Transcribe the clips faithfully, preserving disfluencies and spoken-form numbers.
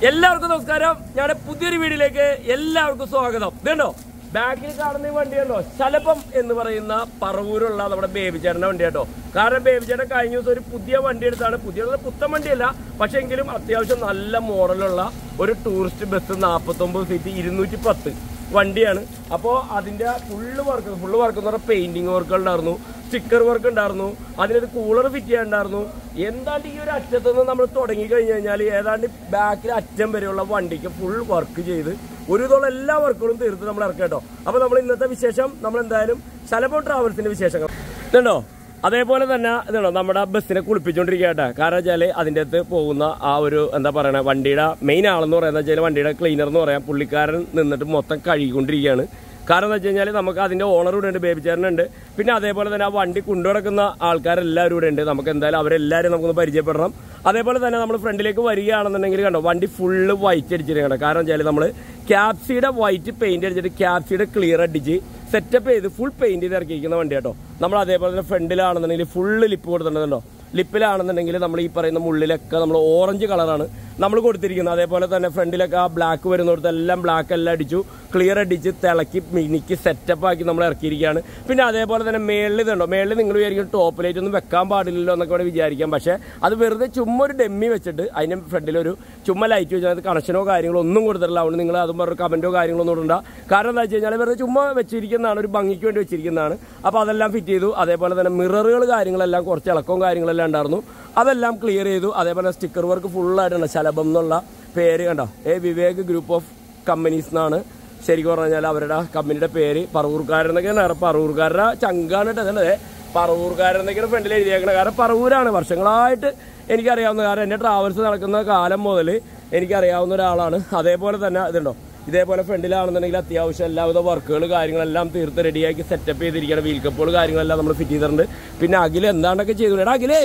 എല്ലാവർക്കും നമസ്കാരം. ഞങ്ങളുടെ പുതിയൊരു വീഡിയോയിലേക്ക് എല്ലാവർക്കും സ്വാഗതം. ഇതുണ്ടോ ബാക്കിൽ കാണുന്ന ഈ വണ്ടി ഉണ്ടോ, ശലഭം എന്ന് പറയുന്ന പറവൂരുള്ള നമ്മുടെ ബേബി ചേട്ടൻ്റെ വണ്ടി കേട്ടോ. കാരണം ബേബി ചേട്ടൻ കഴിഞ്ഞ ദിവസം ഒരു പുതിയ വണ്ടി എടുത്താണ്. പുതിയ പുത്തൻ വണ്ടിയല്ല, പക്ഷെ എങ്കിലും അത്യാവശ്യം നല്ല മോഡലുള്ള ഒരു ടൂറിസ്റ്റ് ബസ് നാൽപ്പത്തൊമ്പത് സീറ്റ് ഇരുന്നൂറ്റി പത്ത് വണ്ടിയാണ്. അപ്പോൾ അതിൻ്റെ ഫുള്ള് വർക്ക് ഫുള്ള് വർക്ക് എന്ന് പറഞ്ഞാൽ പെയിന്റിങ് വർക്കുകൾ ഉണ്ടായിരുന്നു, സ്റ്റിക്കർ വർക്ക് ഉണ്ടായിരുന്നു, അതിനൊരു കൂളർ ഫിറ്റ് ചെയ്യാനുണ്ടായിരുന്നു. എന്താണ്ട് ഈ ഒരു അറ്റത്ത് നിന്ന് നമ്മൾ തുടങ്ങി കഴിഞ്ഞ് കഴിഞ്ഞാൽ ഏതാണ്ട് ബാക്കിൽ അറ്റം വരെയുള്ള വണ്ടിക്ക് ഫുൾ വർക്ക് ചെയ്ത് ഒരു ഇതോളം എല്ലാ വർക്കുകളും തീർത്ത് നമ്മൾ ഇറക്കാം കേട്ടോ. അപ്പോൾ നമ്മൾ ഇന്നത്തെ വിശേഷം നമ്മൾ എന്തായാലും ശലഭം ട്രാവൽസിന്റെ വിശേഷങ്ങൾ ഇതുണ്ടോ. അതേപോലെ തന്നെ ഇതാണോ നമ്മുടെ ബസ്സിനെ കുളിപ്പിച്ചുകൊണ്ടിരിക്കുക കേട്ടോ. കാരണം വെച്ചാൽ അതിൻ്റെ അകത്ത് പോകുന്ന ആ ഒരു എന്താ പറയണ വണ്ടിയുടെ മെയിൻ ആളെന്ന് പറയുന്നത് വെച്ചാൽ വണ്ടിയുടെ ക്ലീനർ എന്ന് പറയാം, പുള്ളിക്കാരൻ നിന്നിട്ട് മൊത്തം കഴുകിക്കൊണ്ടിരിക്കുകയാണ്. കാരണം എന്ന് വെച്ച് കഴിഞ്ഞാൽ നമുക്ക് അതിൻ്റെ ഓണർ ഇവിടെ ഉണ്ട്, ബേബി ചേട്ടനുണ്ട്. പിന്നെ അതേപോലെ തന്നെ ആ വണ്ടി കൊണ്ടുനടക്കുന്ന ആൾക്കാരെല്ലാവരും ഇവിടെ ഉണ്ട്. നമുക്ക് എന്തായാലും അവരെല്ലാവരും നമുക്കൊന്ന് പരിചയപ്പെടണം. അതേപോലെ തന്നെ നമ്മൾ ഫ്രണ്ടിലേക്ക് വരികയാണെന്നുണ്ടെങ്കിൽ കണ്ടോ വണ്ടി ഫുള്ള് വൈറ്റ് അടിച്ചിരിക്കണം. കാരണം വെച്ചാൽ നമ്മൾ ക്യാപ്സിയുടെ വൈറ്റ് പെയിന്റ് അടിച്ചിട്ട് ക്യാപ്സിയുടെ ക്ലിയർ അടിച്ച് സെറ്റപ്പ് ചെയ്ത് ഫുൾ പെയിന്റ് ചെയ്ത് ഇറക്കിയിരിക്കുന്ന വണ്ടി കേട്ടോ. നമ്മൾ അതേപോലെ തന്നെ ഫ്രണ്ടിലാണെന്നുണ്ടെങ്കിൽ ഫുള്ള് ലിപ്പ് കൊടുത്തിട്ടുണ്ടോ. ലിപ്പിലാണെന്നുണ്ടെങ്കിൽ നമ്മൾ ഈ പറയുന്ന മുള്ളിലൊക്കെ നമ്മൾ ഓറഞ്ച് കളറാണ് നമ്മൾ കൊടുത്തിരിക്കുന്നത്. അതേപോലെ തന്നെ ഫ്രണ്ടിലൊക്കെ ആ ബ്ലാക്ക് വരുന്നിടത്ത് എല്ലാം ബ്ലാക്ക് എല്ലാം അടിച്ചു ക്ലിയർ അടിച്ച് തിളക്കി മിനിക്ക് സെറ്റപ്പ് ആക്കി നമ്മൾ ഇറക്കിയിരിക്കുകയാണ്. പിന്നെ അതേപോലെ തന്നെ മേളിൽ ഇതുണ്ടോ, മേളിൽ നിങ്ങൾ വിചാരിക്കും ടോപ്പ് ലൈറ്റ് ഒന്നും വെക്കാൻ പാടില്ലല്ലോ എന്നൊക്കെ ഇവിടെ വിചാരിക്കാം. പക്ഷേ അത് വെറുതെ ചുമ്മാ ഒരു ഡെമ്മി വെച്ചിട്ട് അതിൻ്റെ ഫ്രണ്ടിലൊരു ചുമ്മാ ലൈറ്റ് വെച്ചാൽ കണക്ഷനോ കാര്യങ്ങളോ ഒന്നും കൊടുത്തിട്ടില്ല. അതുകൊണ്ട് നിങ്ങൾ അതും പറഞ്ഞ കമൻറ്റോ കാര്യങ്ങളോ ഒന്നും ഇടണ്ട. കാരണം എന്താ വെച്ച് കഴിഞ്ഞാൽ വെറുതെ ചുമ്മാ വെച്ചിരിക്കുന്നതാണ്, ഒരു ഭംഗിക്ക് വേണ്ടി വെച്ചിരിക്കുന്നതാണ്. അപ്പോൾ അതെല്ലാം ഫിറ്റ് ചെയ്തു. അതേപോലെ തന്നെ മിററുകൾ കാര്യങ്ങളെല്ലാം കുറച്ച് ഇളക്കവും കാര്യങ്ങളെല്ലാം ഉണ്ടായിരുന്നു, അതെല്ലാം ക്ലിയർ ചെയ്തു. അതേപോലെ സ്റ്റിക്കർ വർക്ക് ഫുള്ളായിട്ടുണ്ട്. ശലഭം എന്നുള്ള പേര് കണ്ടോ, a Vivek group of companies എന്നാണ് ശരിക്കും പറഞ്ഞു കഴിഞ്ഞാൽ അവരുടെ കമ്പനിയുടെ പേര്. പറവൂർക്കാരെന്നൊക്കെയാണ്, പറവൂർക്കാരുടെ ചങ്കാണ് ഇട്ടത്. പറവൂർക്കാരെന്നൊക്കെയാണ് ഫ്രണ്ടിൽ എഴുതിയേക്കുന്നത്. കാരണം പറവൂരാണ് വർഷങ്ങളായിട്ട് എനിക്കറിയാവുന്ന, കാരണം എൻ്റെ ട്രാവൽസ് നടക്കുന്ന കാലം മുതൽ എനിക്കറിയാവുന്ന ഒരാളാണ്. അതേപോലെ തന്നെ ഇതുണ്ടോ, ഇതേപോലെ ഫ്രണ്ടിലാണെന്നുണ്ടെങ്കിൽ അത്യാവശ്യം എല്ലാവിധ വർക്കുകൾ കാര്യങ്ങളെല്ലാം തീർത്ത് റെഡിയാക്കി സെറ്റപ്പ് ചെയ്തിരിക്കുകയാണ്. വീൽ കപ്പുകൾ കാര്യങ്ങളെല്ലാം നമ്മൾ ഫിറ്റ് ചെയ്തിട്ടുണ്ട്. പിന്നെ അഖില എന്താണ്ടൊക്കെ ചെയ്തു. എടാ അഖിലേ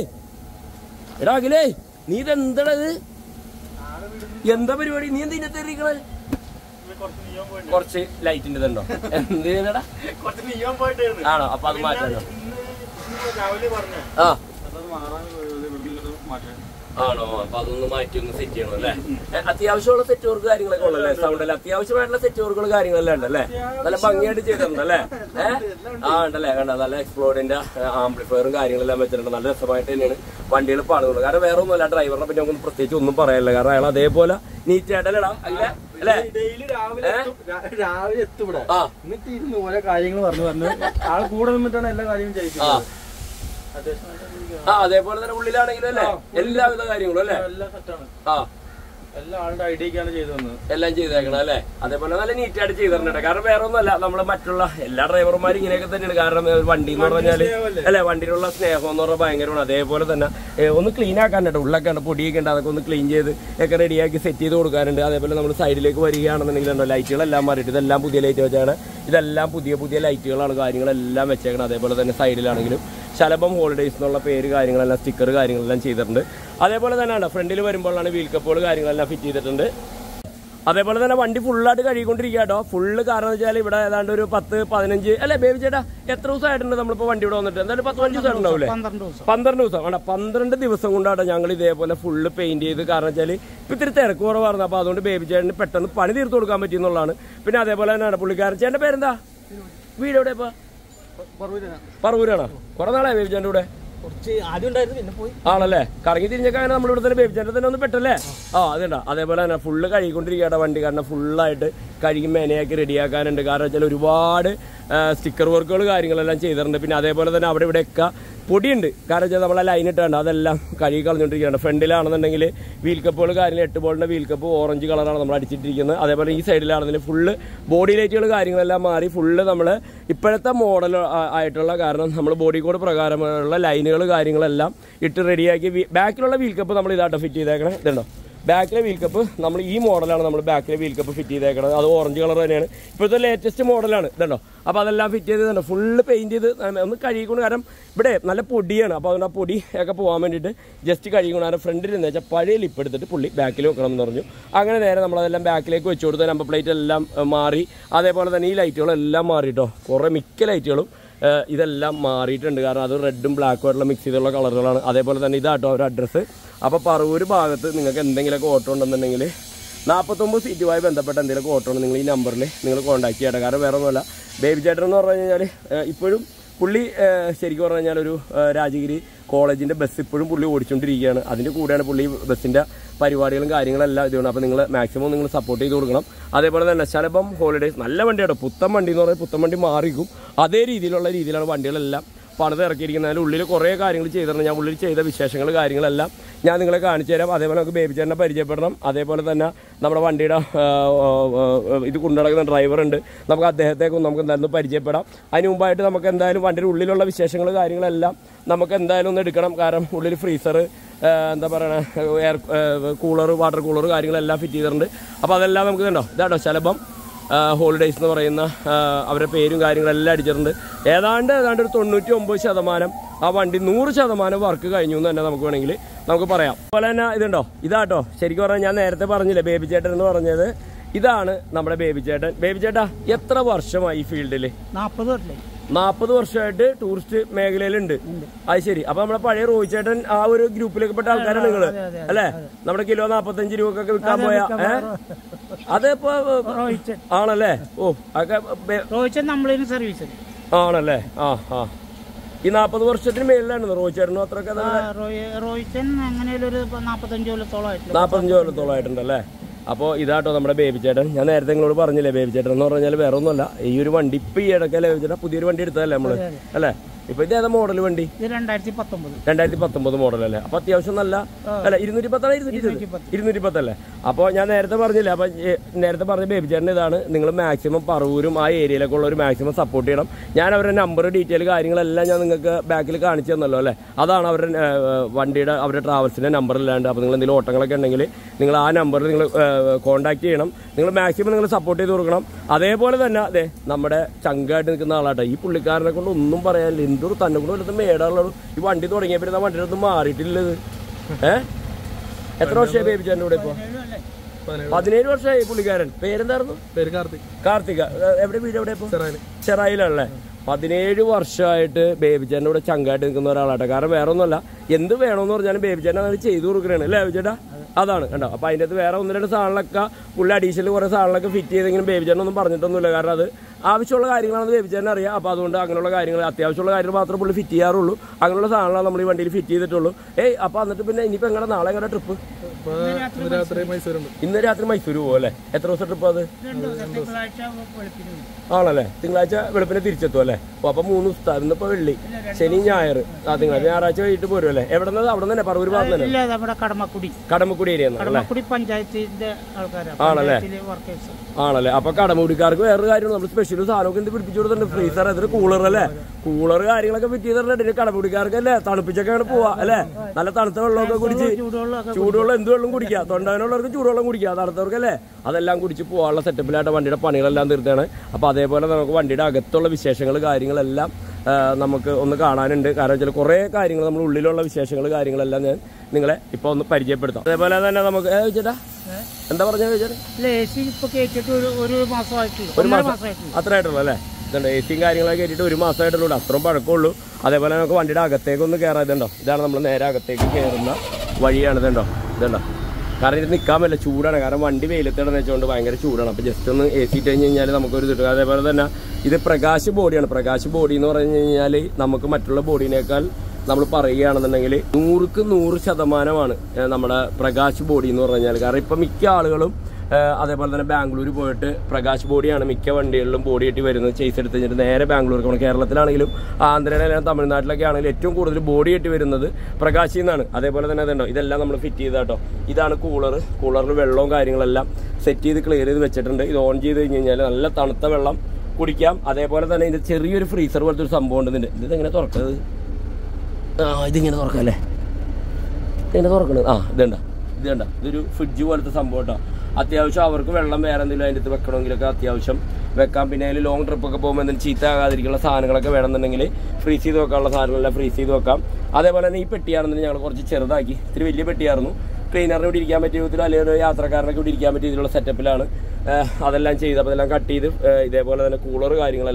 എടാ അഖിലേ നീ ഇതെന്താണത്, എന്താ പരിപാടി, നീ എന്ത് ഇന്നത്തെ കുറച്ച് ലൈറ്റിന്റെ ഇതുണ്ടോ, എന്തിനാ ആണോ? അപ്പൊ അത് മാറ്റാനോ? ആ ആണോ? അപ്പൊ അതൊന്ന് മാറ്റി ഒന്ന് സെറ്റ് ചെയ്യണം അല്ലേ. അത്യാവശ്യമുള്ള സെറ്റ് വർക്ക് കാര്യങ്ങളൊക്കെ ഉള്ളല്ലേ, സൗണ്ടല്ലേ, അത്യാവശ്യമായിട്ടുള്ള സെറ്റ് വർക്കുകൾ കാര്യങ്ങളെല്ലാം ഉണ്ടല്ലേ, നല്ല ഭംഗിയായിട്ട് ചെയ്തിട്ടുണ്ടല്ലേ. ഏഹ് ആ ഉണ്ടല്ലേ, കണ്ട നല്ല എക്സ്പ്ലോഡിന്റെ ആംപ്ലിഫയറും കാര്യങ്ങളെല്ലാം വെച്ചിട്ടുണ്ട്. നല്ല രസമായിട്ട് തന്നെയാണ് വണ്ടികൾ പാടുന്നത്. കാരണം വേറെ ഒന്നുമല്ല, ഡ്രൈവറിനെ പിന്നെ നമുക്ക് പ്രത്യേകിച്ച് ഒന്നും പറയാനില്ല. കാരണം അയാൾ അതേപോലെ നീറ്റ് ആയിട്ടല്ലേടാ അല്ലേ അല്ലേ രാവിലെ എത്തും ഇവിടെ. എന്നിട്ട് ഇരുന്ന് ഓരോ കാര്യങ്ങൾ പറഞ്ഞു പറഞ്ഞു ആൾ കൂടെ നിന്നിട്ടാണ് എല്ലാ കാര്യവും ചെയ്യുന്നത്. ആ അതേപോലെ തന്നെ ഉള്ളിലാണെങ്കിലും അല്ലേ എല്ലാവിധ കാര്യങ്ങളും അല്ലേ ആ എല്ലാ ആളുടെ ഐഡിയക്കാണ് ചെയ്തു തന്നത്, എല്ലാം ചെയ്തേക്കണം അല്ലേ. അതേപോലെ നല്ല നീറ്റായിട്ട് ചെയ്തിട്ടുണ്ട്. കാരണം വേറെ ഒന്നുമല്ല, നമ്മള് മറ്റുള്ള എല്ലാ ഡ്രൈവർമാരും ഇങ്ങനെയൊക്കെ തന്നെയാണ്. കാരണം വണ്ടി എന്ന് പറഞ്ഞാല് അല്ലെ വണ്ടിയിലുള്ള സ്നേഹം എന്ന് പറഞ്ഞാൽ ഭയങ്കരമാണ്. അതേപോലെ തന്നെ ഒന്ന് ക്ലീൻ ആക്കാനുണ്ട്, ഉള്ളൊക്കെ ഉണ്ട്, പൊടിയൊക്കെ ഉണ്ട്, അതൊക്കെ ഒന്ന് ക്ലീൻ ചെയ്ത് ഒക്കെ റെഡിയാക്കി സെറ്റ് ചെയ്ത് കൊടുക്കാറുണ്ട്. അതേപോലെ നമ്മൾ സൈഡിലേക്ക് വരികയാണെന്നുണ്ടെങ്കിൽ ഉണ്ടോ ലൈറ്റുകളെല്ലാം മാറിയിട്ട് ഇതെല്ലാം പുതിയ ലൈറ്റ് വെച്ചാണ്. ഇതെല്ലാം പുതിയ പുതിയ ലൈറ്റുകളാണ് കാര്യങ്ങളെല്ലാം വെച്ചേക്കണം. അതേപോലെ തന്നെ സൈഡിലാണെങ്കിലും ശലഭം ഹോളിഡേയ്സ് എന്നുള്ള പേര് കാര്യങ്ങളെല്ലാം സ്റ്റിക്കർ കാര്യങ്ങളെല്ലാം ചെയ്തിട്ടുണ്ട്. അതേപോലെ തന്നെയാണ് ഫ്രണ്ടിൽ വരുമ്പോഴാണ് വീൽ കപ്പുകൾ കാര്യങ്ങളെല്ലാം ഫിറ്റ് ചെയ്തിട്ടുണ്ട്. അതേപോലെ തന്നെ വണ്ടി ഫുള്ളായിട്ട് കഴുകിക്കൊണ്ടിരിക്കുക കേട്ടോ. ഫുള്ള് കാരണം വെച്ചാൽ ഇവിടെ ഏതാണ്ട് ഒരു പത്ത് പതിനഞ്ച് അല്ലെ ബേബി ചേട്ടാ എത്ര ദിവസമായിട്ടുണ്ട് നമ്മളിപ്പോൾ വണ്ടി ഇവിടെ വന്നിട്ട്? എന്തായാലും പത്ത് പതിനഞ്ച് ദിവസം ഉണ്ടാവില്ലേ? പന്ത്രണ്ട് ദിവസം വേണ്ട പന്ത്രണ്ട് ദിവസം കൊണ്ടാട്ടോ ഞങ്ങൾ ഇതേപോലെ ഫുള്ള് പെയിന്റ് ചെയ്ത്. കാരണം വെച്ചാൽ ഇപ്പം ഇത്തിരി തിരക്ക് കുറവായിരുന്നു. അപ്പോൾ അതുകൊണ്ട് ബേബി ചേട്ടന് പെട്ടെന്ന് പണി തീർത്ത് കൊടുക്കാൻ പറ്റിയെന്നുള്ളതാണ്. പിന്നെ അതേപോലെ തന്നെയാണ് പുള്ളിക്കാരൻ. ചേട്ടൻ്റെ പേരെന്താ, വീട് എവിടെ ഇപ്പോൾ? പറവൂരാണോ? കുറെ നാളെ ബേബി ചേട്ടൻ്റെ കൂടെ ആണല്ലേ. കറങ്ങി തിരിഞ്ഞൊക്കെ അങ്ങനെ നമ്മളിവിടെ തന്നെ ബേബി ചേട്ടൻ തന്നെ ഒന്ന് പെട്ടല്ലേ. ആ അതുണ്ടാ. അതേപോലെ തന്നെ ഫുള്ള് കഴുകിക്കൊണ്ടിരിക്കുകയാണ് വണ്ടി. കാരണം ഫുള്ളായിട്ട് കഴുകി മേനയാക്കി റെഡിയാക്കാനുണ്ട്. കാരണം വെച്ചാൽ ഒരുപാട് സ്റ്റിക്കർ വർക്കുകൾ കാര്യങ്ങളെല്ലാം ചെയ്തിട്ടുണ്ട്. പിന്നെ അതേപോലെ തന്നെ അവിടെ ഇവിടെയൊക്കെ പൊടിയുണ്ട്. കാരണം വെച്ചാൽ നമ്മളെ ലൈൻ ഇട്ടുണ്ട്, അതെല്ലാം കഴുകി കളഞ്ഞുകൊണ്ടിരിക്കുകയാണ്. ഫ്രണ്ടിലാണെന്നുണ്ടെങ്കിൽ വീൽ കപ്പുകൾ കാര്യങ്ങൾ എട്ട് ബോളിൻ്റെ വീൽ കപ്പ് ഓറഞ്ച് കളറാണ് നമ്മൾ അടിച്ചിട്ടിരിക്കുന്നത്. അതേപോലെ ഈ സൈഡിലാണെന്നുണ്ടെങ്കിൽ ഫുള്ള് ബോഡി ലൈറ്റുകൾ കാര്യങ്ങളെല്ലാം മാറി ഫുള്ള് നമ്മൾ ഇപ്പോഴത്തെ മോഡൽ ആയിട്ടുള്ള, കാരണം നമ്മൾ ബോഡി കോഡ് പ്രകാരമുള്ള ലൈനുകൾ കാര്യങ്ങളെല്ലാം ഇട്ട് റെഡിയാക്കി. ബാക്കിലുള്ള വീൽ കപ്പ് നമ്മൾ ഇതാട്ടോ ഫിറ്റ് ചെയ്തേക്കണം. ഇതുണ്ടോ ബാക്കിലെ വീൽ കപ്പ് നമ്മൾ ഈ മോഡലാണ് നമ്മൾ ബാക്കിലെ വീൽ കപ്പ് ഫിറ്റ് ചെയ്തേക്കുന്നത്. അത് ഓറഞ്ച് കളർ തന്നെയാണ്, ഇപ്പോഴത്തെ ലേറ്റസ്റ്റ് മോഡലാണ്. ഇതുണ്ടോ അപ്പോൾ അതെല്ലാം ഫിറ്റ് ചെയ്ത് തന്നെ ഫുള്ള് പെയിന്റ് ചെയ്ത് ഒന്ന് കഴുകിക്കൊണ്ട്. കാരണം ഇവിടെ നല്ല പൊടിയാണ്, അപ്പോൾ അതുകൊണ്ട് ആ പൊടി ഒക്കെ പോകാൻ വേണ്ടിയിട്ട് ജസ്റ്റ് കഴുകിക്കൊണ്ട്. കാരണം ഫ്രണ്ടിൽ എന്ന് വെച്ചാൽ പഴയ ലിപ്പ് എടുത്തിട്ട് പുള്ളി ബാക്കിൽ വെക്കണം എന്ന് പറഞ്ഞു. അങ്ങനെ നേരെ നമ്മളതെല്ലാം ബാക്കിലേക്ക് വെച്ച് കൊടുത്ത് നമ്പർ പ്ലേറ്റ് എല്ലാം മാറി. അതേപോലെ തന്നെ ഈ ലൈറ്റുകളെല്ലാം മാറിയിട്ടോ, കുറേ മിക്ക ലൈറ്റുകളും ഇതെല്ലാം മാറിയിട്ടുണ്ട്. കാരണം അത് റെഡും ബ്ലാക്കും ആയിട്ടുള്ള മിക്സ് ചെയ്തുള്ള കളറുകളാണ്. അതേപോലെ തന്നെ ഇതാട്ടോ ഒരു അഡ്രസ്സ്. അപ്പോൾ പറവൂർ ഭാഗത്ത് നിങ്ങൾക്ക് എന്തെങ്കിലുമൊക്കെ ഓട്ടോ ഉണ്ടെന്നുണ്ടെങ്കിൽ നാൽപ്പത്തൊമ്പത് സീറ്റുമായി ബന്ധപ്പെട്ട എന്തെങ്കിലും ഓട്ടോ നിങ്ങൾ ഈ നമ്പറിൽ നിങ്ങൾ കോൺടാക്ട് ചെയ്യട്ടെ. കാരണം വേറെ ഒന്നുമല്ല, ബേബി ചേട്ടൻ എന്ന് പറഞ്ഞു കഴിഞ്ഞാൽ ഇപ്പോഴും പുള്ളി ശരിക്കും പറഞ്ഞു കഴിഞ്ഞാൽ ഒരു രാജഗിരി കോളേജിൻ്റെ ബസ് ഇപ്പോഴും പുള്ളി ഓടിച്ചുകൊണ്ടിരിക്കുകയാണ്. അതിൻ്റെ കൂടെയാണ് പുള്ളി ബസ്സിൻ്റെ പരിപാടികളും കാര്യങ്ങളെല്ലാം ഇതുകൊണ്ട്. അപ്പോൾ നിങ്ങൾ മാക്സിമം നിങ്ങൾ സപ്പോർട്ട് ചെയ്ത് കൊടുക്കണം. അതേപോലെ തന്നെ ശലഭം ഹോളിഡേയ്സ് നല്ല വണ്ടിയാട്ടോ, പുത്തൻ വണ്ടി എന്ന് പറഞ്ഞാൽ പുത്തൻ വണ്ടി മാറിക്കും. അതേ രീതിയിലുള്ള രീതിയിലാണ് വണ്ടികളെല്ലാം പണിത് ഇറക്കിയിരിക്കുന്നത്. അതിൻ്റെ ഉള്ളിൽ കുറേ കാര്യങ്ങൾ ചെയ്തിട്ടുണ്ട്. ഞാൻ ഉള്ളിൽ ചെയ്ത വിശേഷങ്ങൾ കാര്യങ്ങളെല്ലാം ഞാൻ നിങ്ങളെ കാണിച്ചു തരാം. അതേപോലെ നമുക്ക് ബേബി ചേട്ടനെ പരിചയപ്പെടണം. അതേപോലെ തന്നെ നമ്മുടെ വണ്ടിയുടെ ഇത് കൊണ്ടുനടക്കുന്ന ഡ്രൈവർ ഉണ്ട്, നമുക്ക് അദ്ദേഹത്തേക്കും നമുക്ക് എന്തായാലും പരിചയപ്പെടാം. അതിന് മുമ്പായിട്ട് നമുക്ക് എന്തായാലും വണ്ടിയുടെ ഉള്ളിലുള്ള വിശേഷങ്ങൾ കാര്യങ്ങളെല്ലാം നമുക്ക് എന്തായാലും ഒന്ന് എടുക്കണം. കാരണം ഉള്ളിൽ ഫ്രീസർ, എന്താ പറയണ എയർ കൂളർ, വാട്ടർ കൂളർ കാര്യങ്ങളെല്ലാം ഫിറ്റ് ചെയ്തിട്ടുണ്ട്. അപ്പോൾ അതെല്ലാം നമുക്ക് കണ്ടോ, ഇതാട്ടോ ശലഭം ഹോളിഡേയ്സ് എന്ന് പറയുന്ന അവരുടെ പേരും കാര്യങ്ങളെല്ലാം അടിച്ചിട്ടുണ്ട്. ഏതാണ്ട് ഏതാണ്ട് ഒരു തൊണ്ണൂറ്റി ഒമ്പത് ശതമാനം ആ വണ്ടി നൂറ് ശതമാനം വർക്ക് കഴിഞ്ഞു എന്ന് തന്നെ നമുക്ക് വേണമെങ്കിൽ നമുക്ക് പറയാം. അതുപോലെ തന്നെ ഇതുണ്ടോ, ഇതാട്ടോ ശരിക്കും പറഞ്ഞാൽ ഞാൻ നേരത്തെ പറഞ്ഞില്ലേ ബേബി ചേട്ടൻ എന്ന് പറഞ്ഞത്, ഇതാണ് നമ്മുടെ ബേബി ചേട്ടൻ. ബേബി ചേട്ടാ എത്ര വർഷമായി ഈ ഫീൽഡിൽ? നാൽപ്പത് വർഷമായി. നാൽപ്പത് വർഷമായിട്ട് ടൂറിസ്റ്റ് മേഖലയിലുണ്ട്. അത് ശരി. അപ്പൊ നമ്മുടെ പഴയ റോഹിത് ചേട്ടൻ ആ ഒരു ഗ്രൂപ്പിലേക്ക് പെട്ട ആൾക്കാരാണ് നിങ്ങള് അല്ലേ? നമ്മുടെ കിലോ നാപ്പത്തഞ്ച് രൂപക്കൊക്കെ വിൽക്കാൻ പോയ ഏഹ് അതിപ്പോ ആണല്ലേ? ഓ അതൊക്കെ സർവീസ് ആണല്ലേ? ആ ആ ഈ നാപ്പത് വർഷത്തിന് മേലിലാണ് റോഹിത് ചേട്ടനും അത്രയൊക്കെ നാപ്പത്തഞ്ച് കൊല്ലത്തോളം ആയിട്ടുണ്ടല്ലേ? അപ്പോൾ ഇതാട്ടോ നമ്മുടെ ബേബി ചേട്ടൻ. ഞാൻ നേരത്തെ നിങ്ങളോട് പറഞ്ഞില്ലേ ബേബി ചേട്ടൻ എന്ന് പറഞ്ഞാൽ വേറെ ഒന്നുമല്ല, ഈ ഒരു വണ്ടി ഇപ്പൊ ഈ ഇടയ്ക്കല്ലേ ബേബി ചേട്ടൻ പുതിയൊരു വണ്ടി എടുത്തതല്ലേ നമ്മള് അല്ലേ? ഇപ്പൊ ഇത് ഏതാ മോഡൽ വണ്ടി? രണ്ടായിരത്തി പത്തൊമ്പത് രണ്ടായിരത്തി പത്തൊമ്പത് മോഡൽ അല്ലേ? അപ്പൊ അത്യാവശ്യം നല്ല അല്ല ഇരുന്നൂറ്റി പത്താണ് ഇരുന്നൂറ്റി പത്തല്ലേ? അപ്പോൾ ഞാൻ നേരത്തെ പറഞ്ഞില്ലേ, അപ്പൊ നേരത്തെ പറഞ്ഞ ബേബി ചേട്ടൻ ഇതാണ്. നിങ്ങൾ മാക്സിമം പറവൂരും ആ ഏരിയയിലൊക്കെ ഉള്ള ഒരു മാക്സിമം സപ്പോർട്ട് ചെയ്യണം. ഞാൻ അവരുടെ നമ്പർ ഡീറ്റെയിൽ കാര്യങ്ങളെല്ലാം ഞാൻ നിങ്ങൾക്ക് ബാക്കിൽ കാണിച്ചു തന്നല്ലോ അല്ലേ? അതാണ് അവരുടെ വണ്ടിയുടെ അവരുടെ ട്രാവൽസിന്റെ നമ്പർ ഇല്ലാണ്ട്. അപ്പോൾ നിങ്ങൾ എന്തെങ്കിലും ഓട്ടങ്ങളൊക്കെ ഉണ്ടെങ്കിൽ നിങ്ങൾ ആ നമ്പറിൽ നിങ്ങൾ കോൺടാക്ട് ചെയ്യണം. നിങ്ങൾ മാക്സിമം നിങ്ങൾ സപ്പോർട്ട് ചെയ്ത് കൊടുക്കണം. അതേപോലെ തന്നെ അതെ നമ്മുടെ ചങ്കായിട്ട് നിൽക്കുന്ന ആളാട്ടോ ഈ പുള്ളിക്കാരനെ കൊണ്ട് ഒന്നും പറയാനില്ല. എന്തൊരു തന്നെ കൊണ്ട് വല്ലതും മേടാനുള്ളൂ. ഈ വണ്ടി തുടങ്ങിയപ്പോൾ ആ വണ്ടിയുടെ ഒന്നും മാറിയിട്ടില്ലത്. ഏഹ് എത്ര വർഷമായി ബേബി ചേട്ടൻ്റെ കൂടെ? ഇപ്പൊ പതിനേഴ് വർഷമായി. പുള്ളിക്കാരൻ പേരെന്തായിരുന്നു? പേര് കാർത്തിക്. കാർത്തിക. എവിടെ വീട്? എവിടെ? ഇപ്പൊ ചെറായിലാണല്ലേ? പതിനേഴ് വർഷമായിട്ട് ബേബി ചേട്ടൻ്റെ കൂടെ ചങ്കായിട്ട് നിൽക്കുന്ന ഒരാളാട്ടെ. കാരണം വേറെ ഒന്നുമല്ല, എന്ത് വേണമെന്ന് പറഞ്ഞാലും ബേബി ചേട്ടൻ അത് ചെയ്തു കൊടുക്കണേ അല്ലേ ബേബി ചേട്ടാ? അതാണ് കണ്ടോ. അപ്പൊ അതിൻ്റെ അകത്ത് വേറെ ഒന്ന് രണ്ട് സാധനങ്ങളൊക്കെ പുള്ളി അഡീഷണൽ കുറെ സാധനങ്ങളൊക്കെ ഫിറ്റ് ചെയ്തെങ്കിലും ബേബി ചേട്ടനൊന്നും പറഞ്ഞിട്ടൊന്നുമില്ല. കാരണം അത് ആവശ്യമുള്ള കാര്യങ്ങളാണെന്ന് ബേബി ചേട്ടൻ അറിയാം. അപ്പോൾ അതുകൊണ്ട് അങ്ങനെയുള്ള കാര്യങ്ങൾ അത്യാവശ്യമുള്ള കാര്യങ്ങൾ മാത്രമേ പുള്ളി ഫിറ്റ് ചെയ്യാറുള്ളൂ. അങ്ങനെയുള്ള സാധനങ്ങളാണ് നമ്മൾ ഈ വണ്ടിയിൽ ഫിറ്റ് ചെയ്തിട്ടുള്ളൂ. ഏയ് അപ്പോൾ എന്നിട്ട് പിന്നെ ഇനിയിപ്പോൾ എങ്ങനെ നാളെ എങ്ങനെ ട്രിപ്പ്? ഇന്ന് രാത്രി മൈസൂർ പോകും അല്ലേ? എത്ര ദിവസം ട്രിപ്പ് അത്? ആണല്ലേ? തിങ്കളാഴ്ച വെളുപ്പിനെ തിരിച്ചെത്തും അല്ലേ? ഓ അപ്പൊ മൂന്ന് ദിവസം. ഇന്നിപ്പോ വെള്ളി, ശനി, ഞായർ, ആ തിങ്കളാഴ്ച ഞായറാഴ്ച വൈകിട്ട് പോരും അല്ലേ? എവിടെ നിന്ന്? അവിടെ തന്നെ പറവൂർ ഭാഗത്ത് തന്നെ? കടമക്കുടി ഏരിയ ആണല്ലേ? ആണല്ലേ? അപ്പൊ കടമുടിക്കാർക്ക് വേറൊരു കാര്യം, നമ്മൾ സ്പെഷ്യൽ സാധനമൊക്കെ എന്ത് പിടിപ്പിച്ചു കൊടുത്തിട്ടുണ്ട്. ഫ്രീസർ, അതിന് കൂളർ അല്ലേ? കൂളർ കാര്യങ്ങളൊക്കെ ഫിറ്റ് ചെയ്തിട്ടുണ്ട്. കടമുടിക്കാർക്ക് അല്ലേ തണുപ്പിച്ചൊക്കെയാണ് പോവാ അല്ലേ? നല്ല തണുത്ത വെള്ളമൊക്കെ കുടിച്ച്, ചൂടുവെള്ളം എന്ത് വെള്ളം കുടിക്കുക, തൊണ്ടവേനുള്ളവർക്ക് ചൂടുവെള്ളം കുടിക്കുക, തണുത്തവർക്കല്ലേ അതെല്ലാം കുടിച്ച് പോകാനുള്ള സെറ്റപ്പിലായിട്ട് വണ്ടിയുടെ പണികളെല്ലാം തീർത്താണ്. അപ്പൊ അതേപോലെ നമുക്ക് വണ്ടിയുടെ അകത്തുള്ള വിശേഷങ്ങൾ കാര്യങ്ങളെല്ലാം നമുക്ക് ഒന്ന് കാണാനുണ്ട്. കാരണം വെച്ചാൽ കുറേ കാര്യങ്ങൾ നമ്മൾ ഉള്ളിലുള്ള വിശേഷങ്ങൾ കാര്യങ്ങളെല്ലാം ഞാൻ നിങ്ങളെ ഇപ്പൊ ഒന്ന് പരിചയപ്പെടുത്താം. അതേപോലെ തന്നെ നമുക്ക് ചേട്ടാ എന്താ പറഞ്ഞ ഒരു മാസം അത്ര ആയിട്ടുള്ളൂ അല്ലേ? ഇതുണ്ട് എ സിയും കാര്യങ്ങളൊക്കെ കയറ്റിയിട്ട് ഒരു മാസമായിട്ടുള്ളൂ, അത്രയും പഴക്കമുള്ളൂ. അതേപോലെ നമുക്ക് വണ്ടിയുടെ അകത്തേക്ക് ഒന്ന് കയറാം. ഇതുണ്ടോ, ഇതാണ് നമ്മൾ നേരെ അകത്തേക്ക് കയറുന്ന വഴിയാണ്. ഇതുണ്ടോ, ഇതുണ്ടോ. കാരണം ഇത് നിൽക്കാൻ പറ്റില്ല, ചൂടാണ്. കാരണം വണ്ടി വെയിലത്തിടന്ന് വെച്ചുകൊണ്ട് ഭയങ്കര ചൂടാണ്. അപ്പോൾ ജസ്റ്റ് ഒന്ന് എ സി ഇട്ട് കഴിഞ്ഞ് കഴിഞ്ഞാൽ നമുക്കൊരു ഇത് കിട്ടും. അതേപോലെ തന്നെ ഇത് പ്രകാശ് ബോഡിയാണ്. പ്രകാശ് ബോഡി എന്ന് പറഞ്ഞു കഴിഞ്ഞാൽ നമുക്ക് മറ്റുള്ള ബോഡീനേക്കാൾ നമ്മൾ പറയുകയാണെന്നുണ്ടെങ്കിൽ നൂറുക്ക് നൂറ് ശതമാനമാണ് നമ്മുടെ പ്രകാശ് ബോഡി എന്ന് പറഞ്ഞു കഴിഞ്ഞാൽ. കാരണം ഇപ്പം മിക്ക ആളുകളും അതേപോലെ തന്നെ ബാംഗ്ലൂർ പോയിട്ട് പ്രകാശ് ബോഡിയാണ് മിക്ക വണ്ടികളിലും ബോഡി കെട്ടി വരുന്നത്. ചേസ് എടുത്ത് കഴിഞ്ഞിട്ട് നേരെ ബാംഗ്ലൂർക്ക് പോകണം. കേരളത്തിലാണെങ്കിലും ആന്ധ്രയിലെല്ലാം തമിഴ്നാട്ടിലൊക്കെ ആണെങ്കിലും ഏറ്റവും കൂടുതൽ ബോഡി കെട്ടി വരുന്നത് പ്രകാശിൽ നിന്നാണ്. അതേപോലെ തന്നെ അതുണ്ടോ, ഇതെല്ലാം നമ്മൾ ഫിറ്റ് ചെയ്താട്ടോ. ഇതാണ് കൂളർ. കൂളറിൽ വെള്ളവും കാര്യങ്ങളെല്ലാം സെറ്റ് ചെയ്ത് ക്ലിയർ ചെയ്ത് വെച്ചിട്ടുണ്ട്. ഇത് ഓൺ ചെയ്ത് കഴിഞ്ഞ് കഴിഞ്ഞാൽ നല്ല തണുത്ത വെള്ളം കുടിക്കാം. അതേപോലെ തന്നെ ഇത് ചെറിയൊരു ഫ്രീസർ പോലത്തെ ഒരു സംഭവം ഉണ്ട്. ഇതിൻ്റെ ഇതെങ്ങനെ തുറക്കുന്നത്? ആ ഇതിങ്ങനെ തുറക്കാം അല്ലേ? ഇങ്ങനെ തുറക്കണത്. ആ ഇതണ്ട ഇതണ്ട ഇതൊരു ഫ്രിഡ്ജ് പോലത്തെ സംഭവം കേട്ടോ. അത്യാവശ്യം അവർക്ക് വെള്ളം വേറെ എന്തെങ്കിലും അതിൻ്റെ അടുത്ത് വെക്കണമെങ്കിലൊക്കെ അത്യാവശ്യം വെക്കാം. പിന്നെ അതിൽ ലോങ് ട്രിപ്പൊക്കെ പോകുമ്പോൾ എന്തെങ്കിലും ചീത്ത ആകാതിരിക്കുന്ന സാധനങ്ങളൊക്കെ വേണമെന്നുണ്ടെങ്കിൽ ഫ്രീസ് ചെയ്ത് വെക്കാനുള്ള സാധനങ്ങളെല്ലാം ഫ്രീസ് ചെയ്ത് വെക്കാം. അതേപോലെ തന്നെ ഈ പെട്ടിയാണെന്നുണ്ടെങ്കിൽ ഞങ്ങൾ കുറച്ച് ചെറുതാക്കി, ഇത്തിരി വലിയ പെട്ടിയായിരുന്നു. ട്രെയിനറിന് ഇവിടെ ഇരിക്കാൻ പറ്റിയ വിധത്തിൽ അല്ലെങ്കിൽ ഒരു യാത്രക്കാരനൊക്കെ ഇവിടെ ഇരിക്കാൻ പറ്റിയ ഇതിലുള്ള സെറ്റപ്പിലാണ് അതെല്ലാം ചെയ്ത്. അപ്പോൾ അതെല്ലാം കട്ട് ചെയ്ത് ഇതേപോലെ തന്നെ കൂളർ കാര്യങ്ങളെല്ലാം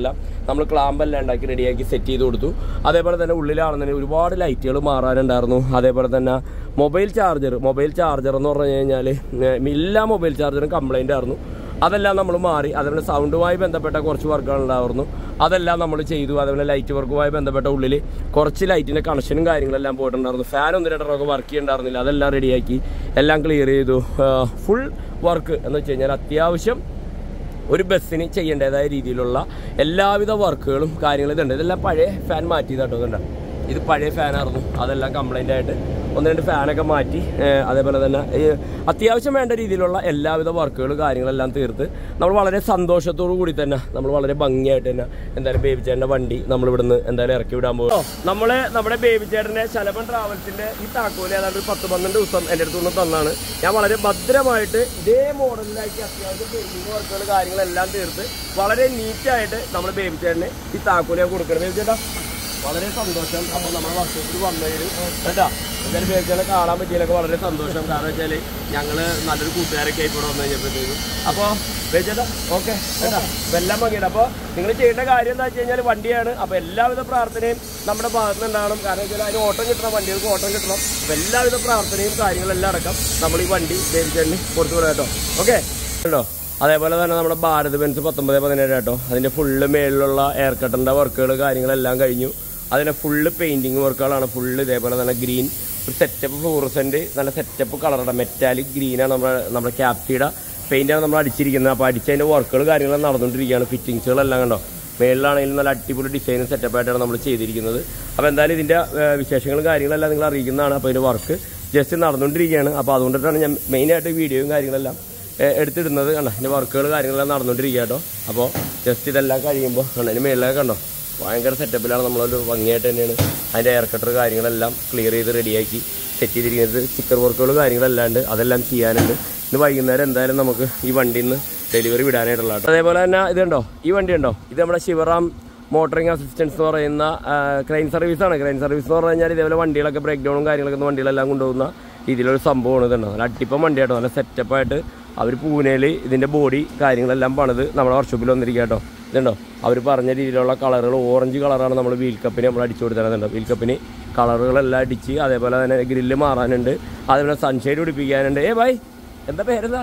നമ്മൾ ക്ലാമ്പെല്ലാം ഉണ്ടാക്കി റെഡിയാക്കി സെറ്റ് ചെയ്ത് കൊടുത്തു. അതേപോലെ തന്നെ ഉള്ളിലാണെന്നുണ്ടെങ്കിൽ ഒരുപാട് ലൈറ്റുകൾ മാറാനുണ്ടായിരുന്നു. അതേപോലെ തന്നെ മൊബൈൽ ചാർജർ മൊബൈൽ ചാർജർ എന്ന് പറഞ്ഞു കഴിഞ്ഞാൽ എല്ലാ മൊബൈൽ ചാർജറും കംപ്ലൈൻ്റ് ആയിരുന്നു. അതെല്ലാം നമ്മൾ മാറി. അതേപോലെ സൗണ്ടുമായി ബന്ധപ്പെട്ട കുറച്ച് വർക്കുകൾ ഉണ്ടായിരുന്നു, അതെല്ലാം നമ്മൾ ചെയ്തു. അതേപോലെ ലൈറ്റ് വർക്കുമായി ബന്ധപ്പെട്ട ഉള്ളിൽ കുറച്ച് ലൈറ്റിൻ്റെ കണക്ഷനും കാര്യങ്ങളെല്ലാം പോയിട്ടുണ്ടായിരുന്നു. ഫാൻ ഒന്ന് രണ്ടൊക്കെ വർക്ക് ചെയ്യുന്നുണ്ടായിരുന്നില്ല, അതെല്ലാം റെഡിയാക്കി എല്ലാം ക്ലിയർ ചെയ്തു. ഫുൾ വർക്ക് എന്ന് വെച്ച് കഴിഞ്ഞാൽ അത്യാവശ്യം ഒരു ബസ്സിന് ചെയ്യേണ്ടതായ രീതിയിലുള്ള എല്ലാവിധ വർക്കുകളും കാര്യങ്ങളും ഇതുണ്ട്. ഇതെല്ലാം പഴയ ഫാൻ മാറ്റിയതാട്ടോ. ഇതുണ്ട്, ഇത് പഴയ ഫാനായിരുന്നു, അതെല്ലാം കംപ്ലൈൻ്റ് ആയിട്ട് ഒന്ന് രണ്ട് ഫാനൊക്കെ മാറ്റി. അതേപോലെ തന്നെ അത്യാവശ്യം വേണ്ട രീതിയിലുള്ള എല്ലാവിധ വർക്കുകൾ കാര്യങ്ങളെല്ലാം തീർത്ത് നമ്മൾ വളരെ സന്തോഷത്തോടു കൂടി തന്നെ നമ്മൾ വളരെ ഭംഗിയായിട്ട് തന്നെ എന്തായാലും ബേബി ചേട്ടൻ്റെ വണ്ടി നമ്മളിവിടുന്ന് എന്തായാലും ഇറക്കി വിടാൻ പോകും. നമ്മൾ നമ്മുടെ ബേബി ചേട്ടൻ്റെ ശലഭൻ ട്രാവൽസിൻ്റെ ഈ താക്കോല് ഏതാണ്ട് ഒരു പത്ത് പന്ത്രണ്ട് ദിവസം എൻ്റെ അടുത്ത് നിന്ന് തന്നാണ്. ഞാൻ വളരെ ഭദ്രമായിട്ട് ഇതേ മോഡലിലാക്കി അത്യാവശ്യം പെയിൻറ്റിങ് വർക്കുകൾ കാര്യങ്ങളെല്ലാം തീർത്ത് വളരെ നീറ്റായിട്ട് നമ്മൾ ബേബി ചേട്ടന് ഈ താക്കോല് ഞാൻ കൊടുക്കണം. ബേബി ചേട്ടാ വളരെ സന്തോഷം. അപ്പോൾ നമ്മുടെ വർഷത്തിൽ വന്നതിൽ കേട്ടാ എന്തായാലും ബേബിച്ചേനെ കാണാൻ പറ്റിയതിലൊക്കെ വളരെ സന്തോഷം. കാരണം വെച്ചാൽ ഞങ്ങൾ നല്ലൊരു കൂട്ടുകാരൊക്കെ ആയിട്ട് ഇവിടെ വന്നു കഴിഞ്ഞപ്പോഴത്തേക്കും. അപ്പോൾ ബേബിച്ചേട്ടാ ഓക്കെ കേട്ടാ എല്ലാം ഭംഗിയാണ്. അപ്പോൾ നിങ്ങൾ ചെയ്യേണ്ട കാര്യം എന്താ വെച്ച് കഴിഞ്ഞാൽ വണ്ടിയാണ്. അപ്പോൾ എല്ലാവിധ പ്രാർത്ഥനയും നമ്മുടെ ഭാഗത്ത് നിന്നുണ്ടാകണം. കാരണം വെച്ചാൽ അതിന് ഓട്ടം കിട്ടണം, വണ്ടികൾക്ക് ഓട്ടം കിട്ടണം. അപ്പോൾ എല്ലാവിധ പ്രാർത്ഥനയും കാര്യങ്ങളെല്ലാം അടക്കം നമ്മൾ ഈ വണ്ടി ബേബിച്ചേട്ടന് കൊടുത്തു വിടാം കേട്ടോ. ഓക്കെ കേട്ടോ. അതേപോലെ തന്നെ നമ്മുടെ ഭാരത് ബെൻസ് പത്തൊമ്പത് പതിനേഴ് കേട്ടോ, അതിൻ്റെ ഫുള്ള് മേളിലുള്ള എയർ കട്ടറിൻ്റെ വർക്കുകൾ കാര്യങ്ങളെല്ലാം കഴിഞ്ഞു. അതിൻ്റെ ഫുള്ള് പെയിൻറ്റിങ് വർക്കുകളാണ്. ഫുള്ള് ഇതേപോലെ തന്നെ ഗ്രീൻ ഒരു സെറ്റപ്പ് ഫ്ലൂറസെൻ്റ് നല്ല സെറ്റപ്പ് കളറുടെ മെറ്റാലിക് ഗ്രീനാണ് നമ്മുടെ നമ്മുടെ ക്യാപ്റ്റിയുടെ പെയിൻ്റാണ് നമ്മൾ അടിച്ചിരിക്കുന്നത്. അപ്പോൾ അടിച്ചതിൻ്റെ വർക്കുകൾ കാര്യങ്ങളെല്ലാം നടന്നുകൊണ്ടിരിക്കുകയാണ്. ഫിറ്റിങ്സുകളെല്ലാം കണ്ടോ, മേളിലാണെങ്കിലും നല്ല അടിപൊളി ഡിസൈനും സെറ്റപ്പായിട്ടാണ് നമ്മൾ ചെയ്തിരിക്കുന്നത്. അപ്പോൾ എന്തായാലും ഇതിൻ്റെ വിശേഷങ്ങളും കാര്യങ്ങളെല്ലാം നിങ്ങൾ അറിയിക്കുന്നതാണ്. അപ്പോൾ ഇതിൻ്റെ വർക്ക് ജസ്റ്റ് നടന്നുകൊണ്ടിരിക്കുകയാണ്. അപ്പോൾ അതുകൊണ്ടിട്ടാണ് ഞാൻ മെയിനായിട്ട് വീഡിയോയും കാര്യങ്ങളെല്ലാം എടുത്തിടുന്നത്. കണ്ടോ ഇതിൻ്റെ വർക്കുകൾ കാര്യങ്ങളെല്ലാം നടന്നുകൊണ്ടിരിക്കുക കേട്ടോ. അപ്പോൾ ജസ്റ്റ് ഇതെല്ലാം കഴിയുമ്പോൾ കണ്ടോ അതിന് മേളിലൊക്കെ കണ്ടോ ഭയങ്കര സെറ്റപ്പിലാണ്. നമ്മളൊരു ഭംഗിയായിട്ട് തന്നെയാണ് അതിൻ്റെ എയർ കട്ടർ കാര്യങ്ങളെല്ലാം ക്ലിയർ ചെയ്ത് റെഡിയാക്കി സെറ്റ് ചെയ്തിരിക്കുന്നത്. സ്റ്റിക്കർ വർക്കുകൾ കാര്യങ്ങളെല്ലാം ഉണ്ട്, അതെല്ലാം ചെയ്യാനുണ്ട്. ഇന്ന് വൈകുന്നേരം എന്തായാലും നമുക്ക് ഈ വണ്ടിയിൽ നിന്ന് ഡെലിവറി വിടാനായിട്ടുള്ള കേട്ടോ. അതേപോലെ തന്നെ ഇതുണ്ടോ, ഈ വണ്ടി ഉണ്ടോ, ഇത് നമ്മുടെ ശിവറാം മോട്ടറിംഗ് അസിസ്റ്റൻസ് എന്ന് പറയുന്ന ക്രെയിൻ സർവീസാണ്. ക്രെയിൻ സർവീസ് എന്ന് പറഞ്ഞു കഴിഞ്ഞാൽ ഇതേപോലെ വണ്ടികളൊക്കെ ബ്രേക്ക് ഡൗണും കാര്യങ്ങളൊക്കെ വണ്ടികളെല്ലാം കൊണ്ടുപോകുന്ന രീതിയിലൊരു സംഭവമാണ്. ഇതുണ്ടോ നല്ല അട്ടിപ്പം വണ്ടിയാട്ടോ, നല്ല സെറ്റപ്പായിട്ട് അവർ പൂനെയിൽ ഇതിൻ്റെ ബോഡി കാര്യങ്ങളെല്ലാം പണിത് നമ്മുടെ വർക്ക്ഷോപ്പിൽ വന്നിരിക്കുക കേട്ടോ. ഇതുണ്ടോ അവർ പറഞ്ഞ രീതിയിലുള്ള കളറുകൾ, ഓറഞ്ച് കളറാണ് നമ്മൾ വീൽ കപ്പിന് നമ്മൾ അടിച്ചു കൊടുത്തത്. വീൽ കപ്പിന് കളറുകളെല്ലാം അടിച്ച് അതേപോലെ തന്നെ ഗ്രില്ല് മാറാനുണ്ട്, അതേപോലെ സൺഷെയ്ഡ് പിടിപ്പിക്കാനുണ്ട്. ഏ ഭായ് എന്താ പേരെന്താ?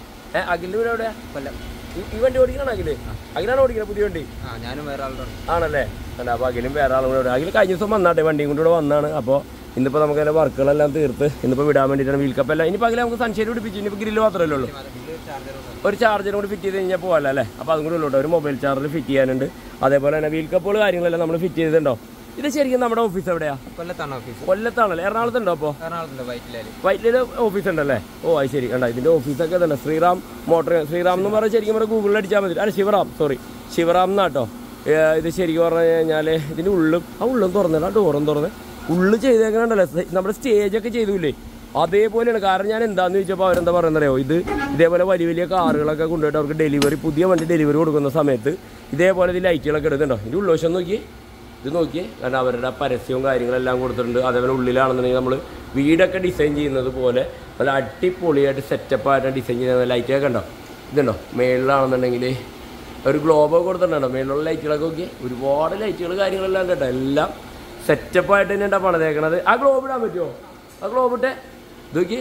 ഏ അഖിലിൻ്റെ വീട് എവിടെയാ? കൊല്ലം. ഈ വണ്ടി ഓടിക്കണം അഖില്? അഖിലാണ് ഓടിക്കുന്നത് പുതിയ വണ്ടി? ഞാനും വേറെ ആളുണ്ട് ആണല്ലേ. അല്ല അപ്പോൾ അഖിലും വേറെ ആളും കൂടെ. അഖിൽ കഴിഞ്ഞ ദിവസം വന്നാട്ടെ, വണ്ടിയും കൊണ്ട് ഇവിടെ വന്നാണ്. അപ്പോൾ ഇന്നിപ്പോൾ നമുക്ക് അതിൻ്റെ വർക്കുകളെല്ലാം തീർത്ത് ഇന്നിപ്പോൾ വിടാൻ വേണ്ടിയിട്ടാണ് വീൽ കപ്പ് എല്ലാം. ഇനിയിപ്പോൾ അഖിൽ നമുക്ക് സൺഷെയ്ഡ് പിടിപ്പിച്ചു, ഇനിയിപ്പോൾ ഗ്രില്ല് മാത്രമല്ലേ ഉള്ളൂ. ഒരു ചാർജറും കൂടി ഫിറ്റ് ചെയ്ത് കഴിഞ്ഞാൽ പോകാമല്ലോ അല്ലേ. അപ്പോൾ അതും കൂടി ഉള്ളൂ. ഒരു മൊബൈൽ ചാർജർ ഫിറ്റ് ചെയ്യാനുണ്ട്. അതേപോലെ തന്നെ വീൽ കപ്പുകൾ കാര്യങ്ങളെല്ലാം നമ്മൾ ഫിറ്റ് ചെയ്തിട്ടുണ്ടോ. ഇത് ശരിക്കും നമ്മുടെ ഓഫീസ് എവിടെയാ? കൊല്ലത്താണ് ഓഫീസ്. കൊല്ലത്താണല്ലേ? എറണാകുളത്തുണ്ടോ? അപ്പോൾ വൈറ്റില ഓഫീസ് ഉണ്ടല്ലേ? ഓ അത് ശരി. കണ്ട ഇതിൻ്റെ ഓഫീസൊക്കെ തന്നെ ശ്രീറാം മോട്ടർ. ശ്രീറാം എന്ന് പറഞ്ഞാൽ ശരിക്കും പറഞ്ഞാൽ ഗൂഗിളിൽ അടിച്ചാൽ മതി. അല്ല ശിവറാം, സോറി ശിവറാം എന്നാട്ടോ. ഇത് ശരിക്കും പറഞ്ഞു കഴിഞ്ഞാൽ ഇതിൻ്റെ ഉള്ളും ആ ഉള്ളും തുറന്നില്ല, ഡോറും തുറന്ന് ഉള്ളു ചെയ്തേക്കണുണ്ടല്ലോ. നമ്മുടെ സ്റ്റേജൊക്കെ ചെയ്തൂല്ലേ അതേപോലെയാണ്. കാരണം ഞാൻ എന്താണെന്ന് ചോദിച്ചപ്പോൾ അവരെന്താ പറയുന്നറിയോ, ഇത് ഇതേപോലെ വലിയ വലിയ കാറുകളൊക്കെ കൊണ്ടുപോയിട്ട് അവർക്ക് ഡെലിവറി, പുതിയ വണ്ടി ഡെലിവറി കൊടുക്കുന്ന സമയത്ത് ഇതേപോലെ ഇത് ലൈറ്റുകളൊക്കെ എടുക്കുന്നുണ്ടോ. ഇതിൻ്റെ ഉള്ളോശം നോക്കിയേ, ഇത് നോക്കിയേ. കാരണം അവരുടെ പരസ്യവും കാര്യങ്ങളെല്ലാം കൊടുത്തിട്ടുണ്ട്. അതേപോലെ ഉള്ളിലാണെന്നുണ്ടെങ്കിൽ നമ്മൾ വീടൊക്കെ ഡിസൈൻ ചെയ്യുന്നത് പോലെ നല്ല അടിപൊളിയായിട്ട് സെറ്റപ്പായിട്ട് ഡിസൈൻ ചെയ്യുന്ന ലൈറ്റൊക്കെ ഉണ്ടോ. ഇതുണ്ടോ മേളിലാണെന്നുണ്ടെങ്കിൽ ഒരു ഗ്ലോബൊക്കെ കൊടുത്തിട്ടുണ്ടോ. മേളിലുള്ള ലൈറ്റുകളൊക്കെ നോക്കിയേ, ഒരുപാട് ലൈറ്റുകൾ കാര്യങ്ങളെല്ലാം കേട്ടോ. എല്ലാം സെറ്റപ്പായിട്ട് തന്നെ ഉണ്ടാ പണിതേക്കണത്. ആ ഗ്ലോബ് ഇടാൻ പറ്റുമോ? ആ ഗ്ലോബ് ഇട്ടേ ഇതൊക്കെ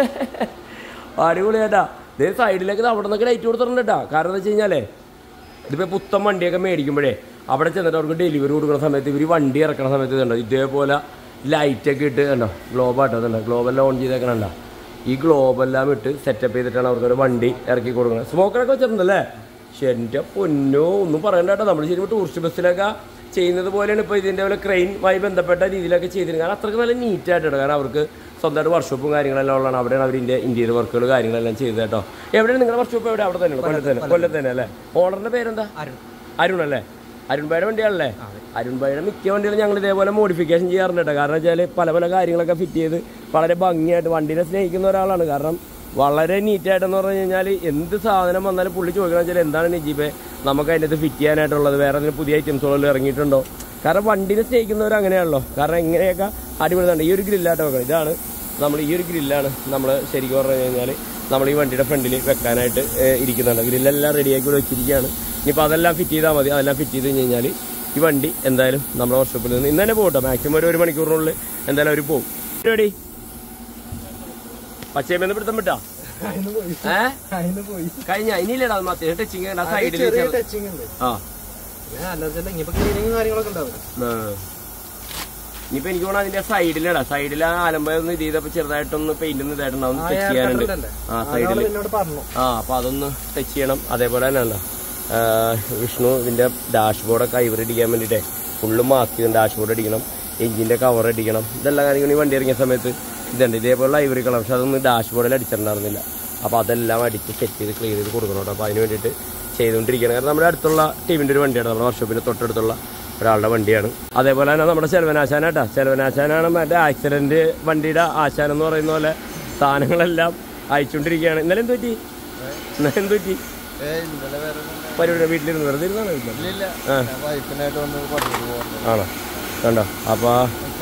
അടിപൊളിയായിട്ടാ. ഇതേ സൈഡിലേക്ക് അവിടെ നിന്നൊക്കെ ലൈറ്റ് കൊടുത്തിട്ടുണ്ട് കേട്ടോ. കാരണം എന്താ വെച്ച് കഴിഞ്ഞാലേ ഇതിപ്പോൾ പുത്തൻ വണ്ടിയൊക്കെ മേടിക്കുമ്പോഴേ അവിടെ ചെന്നിട്ട് അവർക്ക് ഡെലിവറി കൊടുക്കുന്ന സമയത്ത് ഇവർ വണ്ടി ഇറക്കുന്ന സമയത്ത് ഇതുണ്ടോ ഇതേപോലെ ലൈറ്റൊക്കെ ഇട്ട് കണ്ടോ. ഗ്ലോബാട്ടോ ഇതുണ്ടോ, ഗ്ലോബെല്ലാം ഓൺ ചെയ്തേക്കണണ്ട. ഈ ഗ്ലോബെല്ലാം ഇട്ട് സെറ്റപ്പ് ചെയ്തിട്ടാണ് അവർക്കൊരു വണ്ടി ഇറക്കി കൊടുക്കുന്നത്. സ്മോക്കറൊക്കെ വെച്ചിട്ടുണ്ടല്ലേ. പക്ഷെ എൻ്റെ പൊന്നോ ഒന്നും പറയണ്ട കേട്ടോ. നമ്മൾ ശരിക്കും ടൂറിസ്റ്റ് ബസ്സിലൊക്കെ ചെയ്യുന്നത് പോലെയാണ് ഇപ്പോൾ ഇതിൻ്റെ പോലെ ക്രെയിനുമായി ബന്ധപ്പെട്ട രീതിയിലൊക്കെ ചെയ്തിരുന്നത്. കാരണം അത്രയ്ക്ക് നല്ല നീറ്റായിട്ടുണ്ട്. കാരണം അവർക്ക് സ്വന്തമായിട്ട് വർക്ക്ഷോപ്പും കാര്യങ്ങളെല്ലാം ഉള്ളതാണ്. അവിടെയാണ് അവരിൻ്റെ ഇൻറ്റീരിയർ വർക്കുകൾ കാര്യങ്ങളെല്ലാം ചെയ്തത് കേട്ടോ. എവിടെയാണ് നിങ്ങളുടെ വർക്ക്ഷോപ്പ്? എവിടെ? അവിടെ തന്നെയാണ്, കൊല്ലത്ത് തന്നെ. കൊല്ലത്ത് തന്നെ അല്ലേ? ഓണറിൻ്റെ പേരെന്താ? അരുൺ. അരുൺ അല്ലേ? അരുൺ ഭായിയുടെ വണ്ടിയാണല്ലേ? അരുൺ ഭായിയുടെ മിക്ക വണ്ടികളും ഞങ്ങൾ ഇതേപോലെ മോഡിഫിക്കേഷൻ ചെയ്യാറുണ്ട് കേട്ടോ. കാരണം വെച്ചാൽ പല പല കാര്യങ്ങളൊക്കെ ഫിറ്റ് ചെയ്ത് വളരെ ഭംഗിയായിട്ട് വണ്ടീനെ സ്നേഹിക്കുന്ന ഒരാളാണ്. കാരണം വളരെ നീറ്റായിട്ടെന്ന് പറഞ്ഞു കഴിഞ്ഞാൽ എന്ത് സാധനം വന്നാലും പുള്ളി ചോദിക്കണം വെച്ചാൽ എന്താണ് നിജീബേ നമുക്ക് അതിൻ്റെ അത് ഫിറ്റ് ചെയ്യാനായിട്ടുള്ളത്, വേറെ അതിന് പുതിയ ഐറ്റംസുകളിൽ ഇറങ്ങിയിട്ടുണ്ടോ. കാരണം വണ്ടീനെ സ്നേഹിക്കുന്നവർ അങ്ങനെയാണല്ലോ. കാരണം എങ്ങനെയൊക്കെ അടിപൊളിതാണ്. ഈ ഒരു ഗ്രില്ലായിട്ട് വെക്കണം. ഇതാണ് നമ്മൾ ഈ ഒരു ഗ്രില്ലാണ് നമ്മൾ ശരിക്കും പറഞ്ഞു കഴിഞ്ഞാൽ നമ്മൾ ഈ വണ്ടിയുടെ ഫ്രണ്ടിൽ വെക്കാനായിട്ട് ഇരിക്കുന്നുണ്ട്. ഗ്രില്ലെല്ലാം റെഡിയാക്കി വെച്ചിരിക്കുകയാണ്. ഇനിയിപ്പോൾ അതെല്ലാം ഫിറ്റ് ചെയ്താൽ മതി. അതെല്ലാം ഫിറ്റ് ചെയ്ത് കഴിഞ്ഞ് കഴിഞ്ഞാൽ ഈ വണ്ടി എന്തായാലും നമ്മുടെ വർക്ക്ഷോപ്പിൽ നിന്ന് ഇന്ന് തന്നെ പോകട്ടോ. മാക്സിമം ഒരു ഒരു മണിക്കൂറിനുള്ളിൽ എന്തായാലും അവർ പോകും. റെഡി പച്ചയമെന്ന് പിടുത്തം വിട്ടാ ഏഹ് കഴിഞ്ഞ ഇനിയില്ലടാ മറ്റേ ടച്ചിങ് സൈഡിൽ ആ ഇനിയിപ്പോ എനിക്ക് തോന്നുന്നു അതിന്റെ സൈഡിലടാ സൈഡിൽ ആ ആലമ്പ ഒന്ന് ഇത് ചെയ്തപ്പോ ചെറുതായിട്ടൊന്ന് പെയിന്റ് ഒന്ന് ഇതായിട്ടുണ്ടാവും ടച്ച് ചെയ്യാനുണ്ട് ആ സൈഡിൽ ആ അപ്പൊ അതൊന്ന് ടച്ച് ചെയ്യണം. അതേപോലെ തന്നെയല്ല വിഷ്ണു ഇതിന്റെ ഡാഷ്ബോർഡൊക്കെ ഐവർ അടിക്കാൻ വേണ്ടിട്ടേ ഫുള്ള് മാർക്ക് ചെയ്ത് ഡാഷ്ബോർഡ് അടിക്കണം, എഞ്ചിന്റെ കവർ അടിക്കണം. ഇതെല്ലാം കാര്യങ്ങൾ ഈ വണ്ടി ഇറങ്ങിയ സമയത്ത് ഇതുണ്ട് ഇതേപോലെ ഐവറി കളർ. പക്ഷെ അതൊന്നും ഡാഷ്ബോർഡിൽ അടിച്ചിട്ടുണ്ടായിരുന്നില്ല. അപ്പൊ അതെല്ലാം അടിച്ച് സെറ്റ് ചെയ്ത് ക്ലിയർ ചെയ്ത് കൊടുക്കണം കേട്ടോ. അപ്പൊ അതിന് വേണ്ടിയിട്ട് ചെയ്തുകൊണ്ടിരിക്കുകയാണ്. കാരണം നമ്മുടെ അടുത്തുള്ള ടീമിന്റെ ഒരു വണ്ടിയാണ്, നമ്മുടെ വർക്ക്ഷോപ്പിന്റെ തൊട്ടടുത്തുള്ള ഒരാളുടെ വണ്ടിയാണ്. അതേപോലെ തന്നെ നമ്മുടെ ചെലവനാശാനാട്ടാ. ചെലവനാശാനാണ് മറ്റേ ആക്സിഡന്റ് വണ്ടിയുടെ ആശാൻ എന്ന് പറയുന്ന പോലെ സാധനങ്ങളെല്ലാം അയച്ചുകൊണ്ടിരിക്കുകയാണ്. ഇന്നലെ എന്ത് പറ്റി ഇന്നലെ എന്ത് പറ്റി പരിപാടി വീട്ടിലിരുന്ന് വെറുതെ ഇരുന്നാണ് ആണോ കണ്ടോ. അപ്പൊ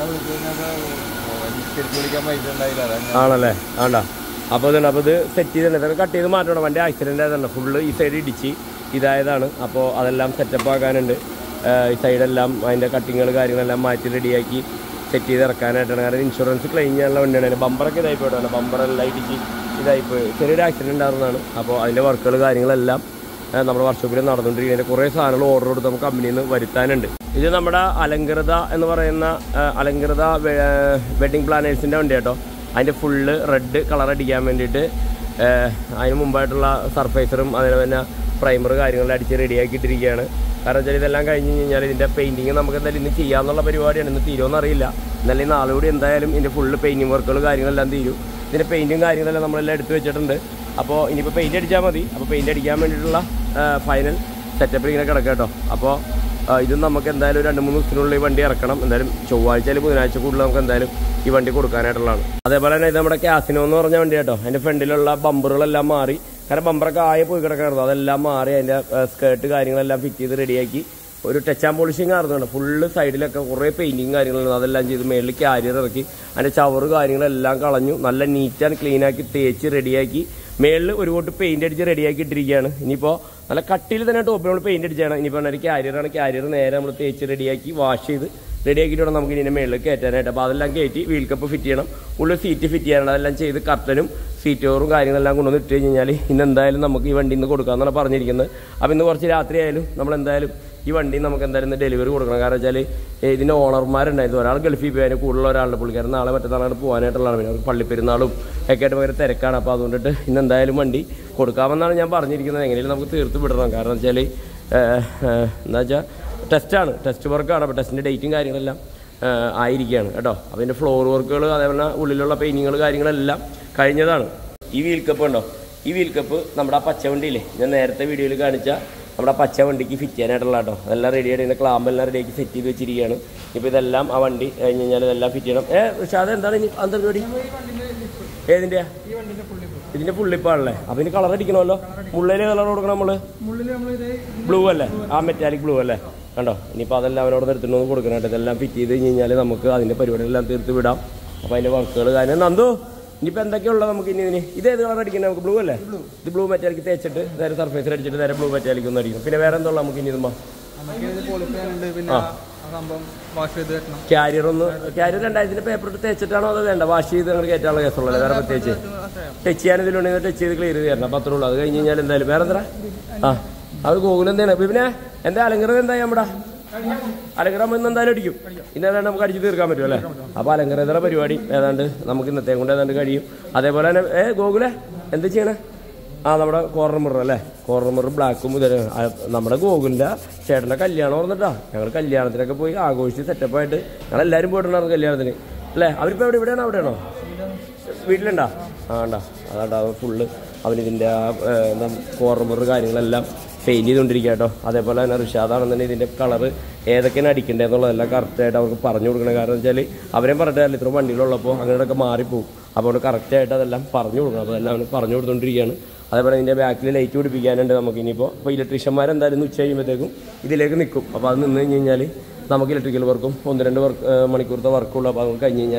ആണല്ലേ ആണ്ടാ. അപ്പോൾ ഇതുണ്ട്. അപ്പോൾ ഇത് സെറ്റ് ചെയ്തിട്ടുണ്ട്. ഇതൊക്കെ കട്ട് ചെയ്ത് മാറ്റണം. വണ്ടി ആക്സിഡന്റ് ആയതാണ്. ഫുള്ള് ഈ സൈഡ് ഇടിച്ച് ഇതായതാണ്. അപ്പോൾ അതെല്ലാം സെറ്റപ്പ് ആക്കാനുണ്ട്. ഈ സൈഡെല്ലാം അതിൻ്റെ കട്ടിങ്ങുകൾ കാര്യങ്ങളെല്ലാം മാറ്റി റെഡിയാക്കി സെറ്റ് ചെയ്ത് ഇറക്കാനായിട്ടാണ്. കാരണം ഇൻഷുറൻസ് ക്ലെയിം ചെയ്യാനുള്ള വണ്ടിയാണ്. ബമ്പറൊക്കെ ഇതായിപ്പോയിട്ടാണ്. ബമ്പറെല്ലാം ഇടിച്ച് ഇതായിപ്പോയി ചെറിയൊരു ആക്സിഡന്റ് ഉണ്ടായിരുന്നതാണ്. അപ്പോൾ അതിൻ്റെ വർക്കുകൾ കാര്യങ്ങളെല്ലാം നമ്മുടെ വർക്ക്ഷോപ്പിൽ നടന്നുകൊണ്ടിരിക്കുന്നതിൻ്റെ കുറേ സാധനങ്ങൾ ഓർഡർ കൊടുത്ത് നമുക്ക് കമ്പനിയിൽ നിന്ന് വരുത്താനുണ്ട്. ഇത് നമ്മുടെ അലങ്കൃത എന്ന് പറയുന്ന അലങ്കൃത വെഡിങ് പ്ലാനേഴ്സിൻ്റെ വണ്ടി കേട്ടോ. അതിൻ്റെ ഫുള്ള് റെഡ് കളർ അടിക്കാൻ വേണ്ടിയിട്ട് അതിന് മുമ്പായിട്ടുള്ള സർഫേസറും അതിന് തന്നെ പ്രൈമർ കാര്യങ്ങളെല്ലാം അടിച്ച് റെഡിയാക്കിയിട്ടിരിക്കുകയാണ്. കാരണം വെച്ചാൽ ഇതെല്ലാം കഴിഞ്ഞ് കഴിഞ്ഞാൽ ഇതിൻ്റെ പെയിൻറ്റിങ് നമുക്ക് എന്തായാലും ഇന്ന് ചെയ്യാമെന്നുള്ള പരിപാടിയാണ്. ഇന്ന് തീരുമെന്ന് അറിയില്ല. എന്നാലും നാളെ കൂടി എന്തായാലും ഇതിൻ്റെ ഫുള്ള് പെയിൻറ്റിങ് വർക്കുകൾ കാര്യങ്ങളെല്ലാം തീരും. ഇതിൻ്റെ പെയിൻറ്റും കാര്യങ്ങളെല്ലാം നമ്മളെല്ലാം എടുത്ത് വെച്ചിട്ടുണ്ട്. അപ്പോൾ ഇനിയിപ്പോൾ പെയിൻറ്റ് അടിച്ചാൽ മതി. അപ്പോൾ പെയിൻറ്റ് അടിക്കാൻ വേണ്ടിയിട്ടുള്ള ഫൈനൽ സെറ്റപ്പിൽ ഇങ്ങനെ കിടക്കാം കേട്ടോ. അപ്പോൾ ഇതും നമുക്ക് എന്തായാലും രണ്ട് മൂന്ന് ദിവസത്തിനുള്ളിൽ ഈ വണ്ടി ഇറക്കണം. എന്തായാലും ചൊവ്വാഴ്ച അല്ലെങ്കിൽ ബുധനാഴ്ച കൂടുതൽ നമുക്ക് എന്തായാലും ഈ വണ്ടി കൊടുക്കാനായിട്ടുള്ളതാണ്. അതേപോലെ തന്നെ ഇത് നമ്മുടെ കാസിനോ എന്ന് പറഞ്ഞ വണ്ടി കേട്ടോ. അതിൻ്റെ ഫ്രണ്ടിലുള്ള ബമ്പറുകളെല്ലാം മാറി. കാരണം ബമ്പറൊക്കെ ആയ പോയി കിടക്കായിരുന്നു. അതെല്ലാം മാറി അതിൻ്റെ സ്കേർട്ട് കാര്യങ്ങളെല്ലാം ഫിറ്റ് ചെയ്ത് റെഡിയാക്കി ഒരു ടച്ച് ആൻഡ് പോളിഷിങ് ആയിരുന്നുണ്ട്. ഫുള്ള് സൈഡിലൊക്കെ കുറേ പെയിൻറ്റിങ് കാര്യങ്ങളുണ്ട്. അതെല്ലാം ചെയ്ത് മേളിൽ ക്യാരിയർ ഇറക്കി അതിൻ്റെ ചവറ് കാര്യങ്ങളെല്ലാം കളഞ്ഞു. നല്ല നീറ്റ് ആൻഡ് ക്ലീൻ ആക്കി തേച്ച് റെഡിയാക്കി മേളിൽ ഒരു കോട്ട് പെയിന്റ് അടിച്ച് റെഡിയാക്കി ഇട്ടിരിക്കുകയാണ്. ഇനിയിപ്പോൾ നല്ല കട്ടിയിൽ തന്നെ ടോപ്പിൽ നമ്മൾ പെയിന്റ് അടിച്ചാണ്. ഇനിയിപ്പോൾ ഒരു ക്യാരിയറാണ്. ക്യാരിയർ നേരെ നമ്മൾ തേച്ച് റെഡിയാക്കി വാഷ് ചെയ്ത് റെഡിയാക്കിയിട്ട് വേണം നമുക്ക് ഇതിൻ്റെ മേളിൽ കയറ്റാനായിട്ട്. അപ്പോൾ അതെല്ലാം കയറ്റി വീൽ കപ്പ് ഫിറ്റ് ചെയ്യണം. ഉള്ളിൽ സീറ്റ് ഫിറ്റ് ചെയ്യാനാണ്. അതെല്ലാം ചെയ്ത് കർട്ടനും സീറ്റ് കവറും കാര്യങ്ങളെല്ലാം കൊണ്ടുവന്ന് ഇട്ട് കഴിഞ്ഞാൽ ഇന്ന് എന്തായാലും നമുക്ക് ഈ വണ്ടി ഇന്ന് കൊടുക്കാമെന്നാണ് പറഞ്ഞിരിക്കുന്നത്. അപ്പോൾ ഇന്ന് കുറച്ച് രാത്രി ആയാലും നമ്മളെന്തായാലും ഈ വണ്ടി നമുക്ക് എന്തായാലും ഇന്ന് ഡെലിവറി കൊടുക്കണം. കാരണം വെച്ചാൽ ഇതിൻ്റെ ഓണർമാരുണ്ടായിരുന്നു. ഒരാൾ ഗൾഫിൽ പോയി, അതിന് കൂടുതലുള്ള ഒരാളുടെ പുള്ളിക്കാരൻ നാളെ മറ്റന്നാളാണ് പോകാനായിട്ടുള്ളതാണ്. പിന്നെ അവർക്ക് പള്ളിപ്പെരുന്നാളും ഒക്കെ ആയിട്ട് ഭയങ്കര തിരക്കാണ്. അപ്പോൾ അതുകൊണ്ടിട്ട് ഇന്ന് എന്തായാലും വണ്ടി കൊടുക്കാമെന്നാണ് ഞാൻ പറഞ്ഞിരിക്കുന്നത്. എങ്ങനെയും നമുക്ക് തീർത്ത് വിടണം. കാരണം വെച്ചാൽ എന്താ വെച്ചാൽ ടെസ്റ്റാണ്, ടെസ്റ്റ് വർക്കാണ്. അപ്പോൾ ടെസ്റ്റിൻ്റെ ഡേറ്റും കാര്യങ്ങളെല്ലാം ആയിരിക്കുകയാണ് കേട്ടോ. അപ്പോൾ ഇതിൻ്റെ ഫ്ലോർ വർക്കുകൾ അതേപോലെ ഉള്ളിലുള്ള പെയിൻറ്റിങ്ങുകൾ കാര്യങ്ങളെല്ലാം കഴിഞ്ഞതാണ്. ഈ വീൽ കപ്പ് ഉണ്ടോ, ഈ വീൽ കപ്പ് നമ്മുടെ ആ പച്ച വണ്ടിയില്ലേ ഞാൻ നേരത്തെ വീഡിയോയിൽ കാണിച്ച നമ്മുടെ ആ പച്ച വണ്ടിക്ക് ഫിറ്റ് ചെയ്യാനായിട്ടുള്ള കേട്ടോ. അതെല്ലാം റെഡി ആയിട്ട് ഇതിൻ്റെ ക്ലാമ്പെല്ലാം റെഡിയാക്കി സെറ്റ് ചെയ്ത് വെച്ചിരിക്കുകയാണ്. ഇപ്പോൾ ഇതെല്ലാം ആ വണ്ടി കഴിഞ്ഞ് കഴിഞ്ഞാൽ ഇതെല്ലാം ഫിറ്റ് ചെയ്യണം. ഏ പക്ഷേ അതെന്താണ് ഇനി അന്ത പരിപാടി? ഏതിൻ്റെയാ? ഇതിൻ്റെ ഫുള്ളിപ്പാണല്ലേ. അപ്പോൾ ഇതിന് കളർ അടിക്കണമല്ലോ. മുള്ളിൽ കളർ കൊടുക്കണം നമ്മൾ. ബ്ലൂ അല്ലേ? ആ മെറ്റാലിക് ബ്ലൂ അല്ലേ? കണ്ടോ. ഇനിയിപ്പോൾ അതെല്ലാം അവനോട് നിർത്തുന്നു കൊടുക്കണം കേട്ടോ. ഇതെല്ലാം ഫിറ്റ് ചെയ്ത് കഴിഞ്ഞ് കഴിഞ്ഞാൽ നമുക്ക് അതിൻ്റെ പരിപാടികളെല്ലാം തീർത്ത് വിടാം. അപ്പോൾ അതിൻ്റെ വർക്കുകൾ കാര്യം നന്ദു ഇനിയിപ്പോൾ എന്തൊക്കെയുള്ളത് നമുക്ക് ഇനി ഇതിന് ഇത് ഏത് കളർ അടിക്കുന്നത്? നമുക്ക് ബ്ലൂ അല്ലേ? ഇത് ബ്ലൂ മെറ്റാലിക്ക് തേച്ചിട്ട് നേരെ സർഫേസിൽ അടിച്ചിട്ട് നേരെ ബ്ലൂ മെറ്റാലിക്ക് ഒന്ന് അടിക്കും. പിന്നെ വേറെ എന്തുള്ള നമുക്ക് ഇനി ഇതുമ്പോൾ ക്യാരിയർ ഒന്ന് ക്യാരിയർ രണ്ടായിരത്തിന്റെ പേപ്പർ ഇട്ട് തേച്ചിട്ടാണോ അത് വേണ്ട വാഷ് ചെയ്ത് നിങ്ങൾ കയറ്റാനുള്ള കേസുള്ളത്? വേറെ പ്രത്യേകിച്ച് ടച്ച് ചെയ്യാൻ ഇതിലുണ്ടെങ്കിൽ ടച്ച് ചെയ്ത് ക്ലിയർ ചെയ്ത് തരണം. പത്രമുള്ളൂ. അത് കഴിഞ്ഞ് കഴിഞ്ഞാൽ എന്തായാലും വേറെ എന്താ ആ അത് ഗോകുൽ എന്താണ് പിന്നെ എന്താ അലങ്കൃത എന്താ നമ്മുടെ അലങ്കരം ഇന്ന് എന്തായാലും അടിക്കും. ഇന്നേതാണ്ട് നമുക്ക് അടിച്ച് തീർക്കാൻ പറ്റും അല്ലേ? അപ്പോൾ അലങ്കരതയുടെ പരിപാടി ഏതാണ്ട് നമുക്ക് ഇന്നത്തെ കൊണ്ട് ഏതാണ്ട് കഴിയും. അതേപോലെ തന്നെ ഏ ഗോകുലെ എന്താ ചെയ്യണേ? ആ നമ്മുടെ കോർണർ മിറർ അല്ലേ? കോർണർ മിറർ ബ്ലാക്കും ഇത് നമ്മുടെ ഗോകുലിൻ്റെ ചേട്ടൻ്റെ കല്യാണം ഓർന്നിട്ടാ. ഞങ്ങൾ കല്യാണത്തിനൊക്കെ പോയി ആഘോഷിച്ച് സെറ്റപ്പായിട്ട് ഞങ്ങളെല്ലാവരും പോയിട്ടുണ്ടായിരുന്നു കല്യാണത്തിന് അല്ലേ? അവരിപ്പോൾ എവിടെ ഇവിടെയാണോ അവിടെയാണോ വീട്ടിലുണ്ടാ? ആ ഉണ്ടാ അതാണ്ടാ ഫുള്ള് അവനിതിൻ്റെ എന്താ കോർണർ മിറർ കാര്യങ്ങളെല്ലാം പെയിൻറ്റ് ചെയ്തുകൊണ്ടിരിക്കുക കേട്ടോ. അതേപോലെ തന്നെ റിഷാദാണെന്നുണ്ടെങ്കിൽ ഇതിൻ്റെ കളറ് ഏതൊക്കെയാണ് അടിക്കേണ്ടത് എന്നുള്ളതെല്ലാം കറക്റ്റായിട്ട് അവർക്ക് പറഞ്ഞു കൊടുക്കണം. കാരണം വെച്ചാൽ അവരെയും പറഞ്ഞിട്ടില്ല ഇത്ര വണ്ടികളുള്ളപ്പോൾ അങ്ങനെയൊക്കെ മാറിപ്പോവും. അപ്പോൾ അവിടെ കറക്റ്റായിട്ട് അതെല്ലാം പറഞ്ഞു കൊടുക്കണം. അപ്പോൾ അതെല്ലാം അവന് പറഞ്ഞു കൊടുത്തുകൊണ്ടിരിക്കുകയാണ്. അതേപോലെ ഇതിൻ്റെ ബാക്കിൽ ലൈറ്റ് പിടിപ്പിക്കാനുണ്ട് നമുക്ക് ഇനിയിപ്പോൾ. അപ്പോൾ ഇലക്ട്രീഷ്യന്മാരെന്തായാലും ഉച്ച കഴിയുമ്പോഴത്തേക്കും ഇതിലേക്ക് നിൽക്കും. അപ്പോൾ അത് നിന്ന് കഴിഞ്ഞ് കഴിഞ്ഞാൽ നമുക്ക് ഇലക്ട്രിക്കൽ വർക്കും ഒന്ന് രണ്ട് വർക്ക് മണിക്കൂറത്തെ വർക്കുള്ളൂ. അപ്പോൾ അത് കഴിഞ്ഞ് കഴിഞ്ഞാൽ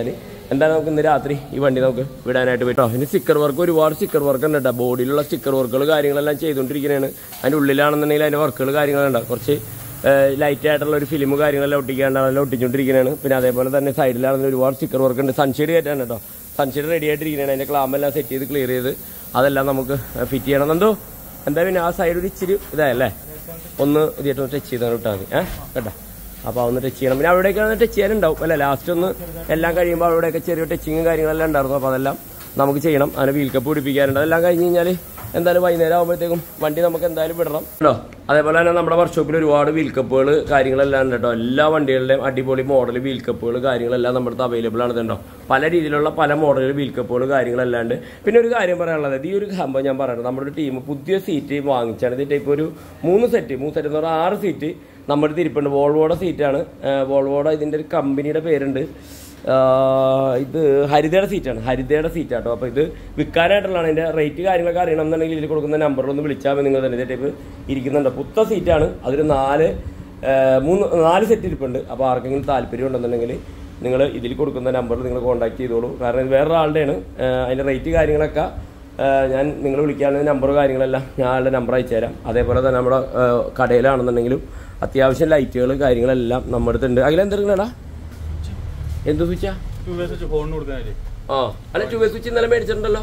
എന്തായാലും നമുക്ക് ഇന്ന് രാത്രി ഈ വണ്ടി നമുക്ക് വിടാനായിട്ട് പറ്റും. ഇനി സ്റ്റിക്കർ വർക്ക് ഒരുപാട് സ്റ്റിക്കർ വർക്ക് ഉണ്ട് കേട്ടോ. ബോഡിയിലുള്ള സ്റ്റിക്കർ വർക്കുകൾ കാര്യങ്ങളെല്ലാം ചെയ്തുകൊണ്ടിരിക്കുന്നതാണ്. അതിൻ്റെ ഉള്ളിലാണെന്നുണ്ടെങ്കിൽ അതിൻ്റെ വർക്കുകൾ കാര്യങ്ങളുണ്ട്. കുറച്ച് ലൈറ്റ് ആയിട്ടുള്ള ഒരു ഫിലിം കാര്യങ്ങളെല്ലാം ഒട്ടിക്കാണ്ട് അതെല്ലാം ഒട്ടിച്ചുകൊണ്ടിരിക്കുന്നതാണ്. പിന്നെ അതേപോലെ തന്നെ സൈഡിലാണെന്ന് ഒരുപാട് സ്റ്റിക്കർ വർക്ക് ഉണ്ട്. സൺഷെയ്ഡ് കയറ്റാണ് കേട്ടോ. സൺഷെയ്ഡ് റെഡി ആയിട്ടിരിക്കുന്നതാണ്. അതിൻ്റെ ക്ലാമെല്ലാം സെറ്റ് ചെയ്ത് ക്ലിയർ ചെയ്ത് അതെല്ലാം നമുക്ക് ഫിറ്റ് ചെയ്യണം. എന്തോ എന്താ പിന്നെ ആ സൈഡ് ഒരു ഇച്ചിരി ഇതായല്ലേ, ഒന്ന് ഇതായിട്ടൊന്ന് ടച്ച് ചെയ്താൽ വിട്ടാൽ മതി ഏഹ് കേട്ടോ. അപ്പോൾ അതൊന്ന് ടച്ച് ചെയ്യണം. പിന്നെ അവിടേക്കാണ് ടച്ച് ചെയ്യാനുണ്ടാവും അല്ലേ. ലാസ്റ്റ് ഒന്ന് എല്ലാം കഴിയുമ്പോൾ അവിടെയൊക്കെ ചെറിയ ടച്ചിങ്ങും കാര്യങ്ങളെല്ലാം ഉണ്ടായിരുന്നു. അപ്പോൾ അതെല്ലാം നമുക്ക് ചെയ്യണം. അങ്ങനെ വീൽ കപ്പ് പിടിപ്പിക്കാറുണ്ട്. അതെല്ലാം കഴിഞ്ഞ് കഴിഞ്ഞാൽ എന്തായാലും വൈകുന്നേരം ആകുമ്പോഴത്തേക്കും വണ്ടി നമുക്ക് എന്തായാലും വിടണം കേട്ടോ. അതേപോലെ തന്നെ നമ്മുടെ വർക്ക്ഷോപ്പിൽ ഒരുപാട് വീൽ കപ്പുകൾ കാര്യങ്ങളെല്ലാം ഉണ്ട് കേട്ടോ. എല്ലാ വണ്ടികളുടെയും അടിപൊളി മോഡൽ വീൽ കപ്പുകൾ കാര്യങ്ങളെല്ലാം നമ്മുടെ അടുത്ത് അവൈലബിൾ ആണ് കേട്ടോ. പല രീതിയിലുള്ള പല മോഡൽ വീൽ കപ്പുകൾ കാര്യങ്ങളെല്ലാം ഉണ്ട്. പിന്നെ ഒരു കാര്യം പറയാനുള്ളത്, ഈ ഒരു സംഭവം ഞാൻ പറയുന്നത്, നമ്മുടെ ടീം പുതിയ സീറ്റ് വാങ്ങിച്ചാണ്. ഇതിൻ്റെ ഇപ്പോൾ ഒരു മൂന്ന് സെറ്റ് മൂന്ന് സെറ്റ് എന്ന് പറഞ്ഞാൽ ആറ് സീറ്റ് നമ്മുടെ തിരിപ്പുണ്ട്. വോൾവോയുടെ സീറ്റാണ്. വോൾവോയുടെ ഇതിൻ്റെ ഒരു കമ്പനിയുടെ പേരുണ്ട്, ഇത് ഹരിതയുടെ സീറ്റാണ്. ഹരിതയുടെ സീറ്റാട്ടോ. അപ്പോൾ ഇത് വിൽക്കാനായിട്ടുള്ളതാണ്. അതിൻ്റെ റേറ്റ് കാര്യങ്ങളൊക്കെ അറിയണം എന്നുണ്ടെങ്കിൽ ഇതിൽ കൊടുക്കുന്ന നമ്പറിലൊന്ന് വിളിച്ചാൽ മതി. നിങ്ങൾ തന്നെ ഇതേ ടൈപ്പ് ഇരിക്കുന്നുണ്ട്. പുത്ത സീറ്റാണ്. അതിൽ നാല് മൂന്ന് നാല് സെറ്റ് ഇരിപ്പുണ്ട്. അപ്പോൾ ആർക്കെങ്കിലും താല്പര്യം ഉണ്ടെന്നുണ്ടെങ്കിൽ നിങ്ങൾ ഇതിൽ കൊടുക്കുന്ന നമ്പറിൽ നിങ്ങൾ കോൺടാക്ട് ചെയ്തോളൂ. കാരണം ഇത് വേറൊരാളുടെയാണ്. അതിൻ്റെ റേറ്റ് കാര്യങ്ങളൊക്കെ ഞാൻ നിങ്ങൾ വിളിക്കാനുള്ള നമ്പർ കാര്യങ്ങളെല്ലാം ഞാൻ ആളുടെ നമ്പർ അയച്ചു തരാം. അതേപോലെ തന്നെ നമ്മുടെ കടയിലാണെന്നുണ്ടെങ്കിലും അത്യാവശ്യം ലൈറ്റുകൾ കാര്യങ്ങളെല്ലാം നമ്മുടെ അടുത്തുണ്ട്. അതിലെന്തെങ്കിലുംടാ എന്ത് സ്വിച്ചാ? ആ അല്ല ടു വേ സ്വിച്ച് ഇന്നലെ മേടിച്ചിട്ടുണ്ടല്ലോ.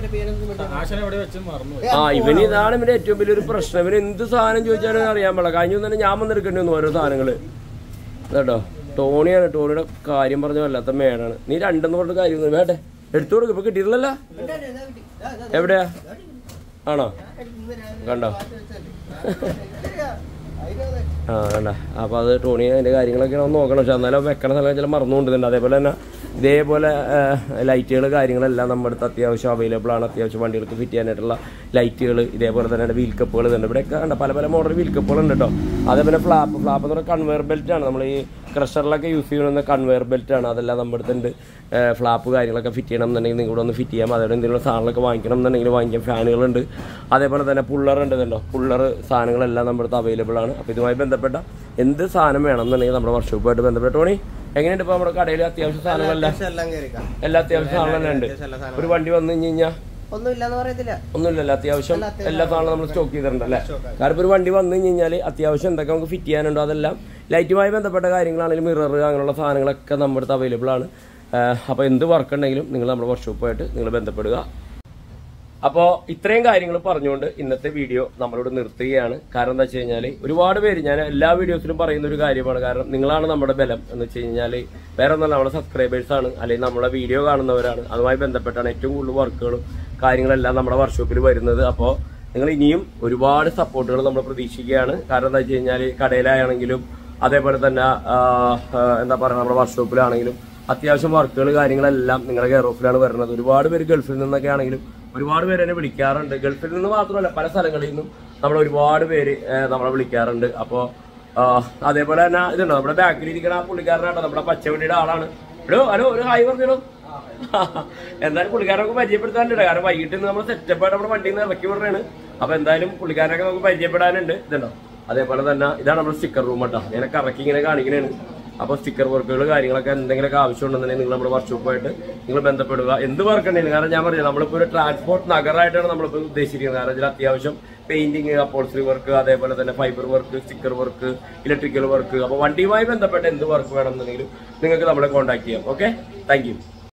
ആ ഇവന് ഇതാണ് ഇവന്റെ ഏറ്റവും വലിയൊരു പ്രശ്നം. ഇവന് എന്ത് സാധനം ചോദിച്ചാലും അറിയാൻ പാടില്ല. കഴിഞ്ഞ തന്നെ ഞാൻ വന്നെടുക്കേണ്ടി വന്നു ഓരോ സാധനങ്ങള് കേട്ടോ. ടോണിയാണ്. ടോണിയുടെ കാര്യം പറഞ്ഞ വല്ലാത്ത മേടാണ്. നീ രണ്ടെന്ന് പറഞ്ഞ കാര്യം വേട്ടെ എടുത്തു കൊടുക്കും. ഇപ്പൊ കിട്ടിയിട്ടില്ലല്ലോ. എവിടെയാ ആണോ കണ്ടോ? ആ വേണ്ട. അപ്പോൾ അത് ടോണി അതിൻ്റെ കാര്യങ്ങളൊക്കെ ഒന്ന് നോക്കണം. പക്ഷെ എന്നാലും വെക്കണ സ്ഥലം ചില മറന്നുകൊണ്ടുണ്ട്. അതേപോലെ തന്നെ ഇതേപോലെ ലൈറ്റുകൾ കാര്യങ്ങളെല്ലാം നമ്മുടെ അടുത്ത് അത്യാവശ്യം അവൈലബിൾ ആണ്. അത്യാവശ്യം വണ്ടികൾക്ക് ഫിറ്റ് ചെയ്യാനായിട്ടുള്ള ലൈറ്റുകൾ, ഇതേപോലെ തന്നെ വീൽ കപ്പുകൾ ഉണ്ട്. ഇവിടെയൊക്കെ ഉണ്ട് പല പല മോഡൽ വീൽ കപ്പുകൾ ഉണ്ട് കേട്ടോ. അതേപോലെ ഫ്ലാപ്പ് ഫ്ലാപ്പ് എന്ന് പറഞ്ഞാൽ കൺവെയർ ബെൽറ്റാണ്. നമ്മൾ ഈ ക്രഷറിലൊക്കെ യൂസ് ചെയ്യുന്ന കൺവെയർ ബെൽറ്റാണ്. അതെല്ലാം നമ്മുടെ അടുത്തുണ്ട്. ഫ്ലാപ്പ് കാര്യങ്ങളൊക്കെ ഫിറ്റ് ചെയ്യണം എന്നുണ്ടെങ്കിൽ നിങ്ങളുടെ ഒന്ന് ഫിറ്റ് ചെയ്യാം. അതേപോലെ എന്തെങ്കിലും സാധനങ്ങളൊക്കെ വാങ്ങിക്കണം എന്നുണ്ടെങ്കിൽ വാങ്ങിക്കാം. ഫാനുകളുണ്ട്. അതേപോലെ തന്നെ പുള്ളർ ഉണ്ട് ഇതുണ്ടോ. പുള്ളർ സാധനങ്ങളെല്ലാം നമ്മുടെ അടുത്ത് അവൈലബിൾ ആണ്. അപ്പോൾ ഇതുമായി ബന്ധപ്പെട്ട എന്ത് സാധനം വേണം എന്നുണ്ടെങ്കിൽ നമ്മുടെ വർക്ക്ഷോപ്പുമായിട്ട് ബന്ധപ്പെട്ട് ടോണി എങ്ങനെയുണ്ട്? ഇപ്പോൾ നമ്മുടെ കടയിൽ അത്യാവശ്യം സാധനങ്ങളെല്ലാം എല്ലാ അത്യാവശ്യം സാധനങ്ങളെല്ലാം ഉണ്ട്. ഒരു വണ്ടി വന്നു കഴിഞ്ഞ് കഴിഞ്ഞാൽ ഒന്നുമില്ലല്ലോ. അത്യാവശ്യം എല്ലാ സാധനവും നമ്മൾ സ്റ്റോക്ക് ചെയ്തിട്ടുണ്ട് അല്ലേ. കാരണം ഒരു വണ്ടി വന്നു കഴിഞ്ഞ് കഴിഞ്ഞാൽ അത്യാവശ്യം എന്തൊക്കെ നമുക്ക് ഫിറ്റ് ചെയ്യാനുണ്ടോ അതെല്ലാം ലൈറ്റുമായി ബന്ധപ്പെട്ട കാര്യങ്ങളാണെങ്കിലും മിറർ അങ്ങനെയുള്ള സാധനങ്ങളൊക്കെ നമ്മുടെ അടുത്ത് അവൈലബിൾ ആണ്. അപ്പോൾ എന്ത് വർക്ക് ഉണ്ടെങ്കിലും നിങ്ങൾ നമ്മുടെ വർക്ക്ഷോപ്പുമായിട്ട് നിങ്ങൾ ബന്ധപ്പെടുക. അപ്പോൾ ഇത്രയും കാര്യങ്ങൾ പറഞ്ഞുകൊണ്ട് ഇന്നത്തെ വീഡിയോ നമ്മളോട് നിർത്തുകയാണ്. കാരണം എന്താ വെച്ച് കഴിഞ്ഞാൽ ഒരുപാട് പേര്, ഞാൻ എല്ലാ വീഡിയോസിലും പറയുന്ന ഒരു കാര്യമാണ്. കാരണം നിങ്ങളാണ് നമ്മുടെ ബലം എന്ന് വെച്ച് കഴിഞ്ഞാൽ വേറെ ഒന്നല്ല, നമ്മുടെ സബ്സ്ക്രൈബേഴ്സാണ് അല്ലെങ്കിൽ നമ്മളെ വീഡിയോ കാണുന്നവരാണ്. അതുമായി ബന്ധപ്പെട്ടാണ് ഏറ്റവും കൂടുതൽ വർക്കുകളും കാര്യങ്ങളെല്ലാം നമ്മുടെ വർക്ക്ഷോപ്പിൽ വരുന്നത്. അപ്പോൾ നിങ്ങൾ ഇനിയും ഒരുപാട് സപ്പോർട്ടുകൾ നമ്മൾ പ്രതീക്ഷിക്കുകയാണ്. കാരണം എന്താ വെച്ച് കഴിഞ്ഞാൽ കടയിലാണെങ്കിലും അതേപോലെ തന്നെ എന്താ പറയുക നമ്മുടെ വർക്ക്ഷോപ്പിലാണെങ്കിലും അത്യാവശ്യം വർക്കുകൾ കാര്യങ്ങളെല്ലാം നിങ്ങളുടെ കെയർ ഓഫിലാണ് വരുന്നത്. ഒരുപാട് പേര് ഗൾഫിൽ നിന്നൊക്കെ ആണെങ്കിലും ഒരുപാട് പേര് എന്നെ വിളിക്കാറുണ്ട്. ഗൾഫിൽ നിന്ന് മാത്രമല്ല പല സ്ഥലങ്ങളിൽ നിന്നും നമ്മൾ ഒരുപാട് പേര് നമ്മളെ വിളിക്കാറുണ്ട്. അപ്പോൾ അതേപോലെ തന്നെ ഇതുണ്ടോ നമ്മുടെ ബാക്കിൽ ഇരിക്കുന്ന ആ പുള്ളിക്കാരനാട്ടോ നമ്മുടെ പച്ചവണ്ടിയുടെ ആളാണ്. എടോ ഹലോ ഒരു ഹായ് പറഞ്ഞോ. എന്തായാലും പുള്ളിക്കാരനൊക്കെ പരിചയപ്പെടുത്താനുണ്ട്. കാരണം വൈകിട്ട് നമ്മൾ സെറ്റപ്പായിട്ട് നമ്മുടെ വണ്ടിയിൽ നിന്ന് ഇറക്കി വിടുന്നതാണ്. അപ്പൊ എന്തായാലും പുള്ളിക്കാരനൊക്കെ നമുക്ക് പരിചയപ്പെടാനുണ്ട്. ഇതുണ്ടോ അതേപോലെ തന്നെ ഇതാണ് നമ്മുടെ സ്റ്റിക്കർ റൂം കേട്ടോ. ഞാൻ കറക്കി ഇങ്ങനെ കാണിക്കുന്നതാണ്. അപ്പോൾ സ്റ്റിക്കർ വർക്കുകൾ കാര്യങ്ങളൊക്കെ എന്തെങ്കിലുമൊക്കെ ആവശ്യമുണ്ടെന്നുണ്ടെങ്കിൽ നിങ്ങൾ നമ്മുടെ വർക്ക്ഷോപ്പുമായിട്ട് നിങ്ങൾ ബന്ധപ്പെടുക. എന്ത് വർക്ക് ഉണ്ടെങ്കിലും. കാരണം ഞാൻ പറഞ്ഞു നമ്മളിപ്പോൾ ഒരു ട്രാൻസ്പോർട്ട് നഗരമായിട്ടാണ് നമ്മളിപ്പോൾ ഉദ്ദേശിക്കുന്നത്. കാരണം ഇതിൽ അത്യാവശ്യം പെയിന്റിങ്, അപ്പോൾസറി വർക്ക്, അതേപോലെ തന്നെ fibre work, sticker work, electrical work. അപ്പോൾ വണ്ടിയുമായി ബന്ധപ്പെട്ട എന്ത് വർക്ക് വേണമെന്നുണ്ടെങ്കിലും നിങ്ങൾക്ക് നമ്മളെ കോൺടാക്ട് ചെയ്യാം. Okay, thank U.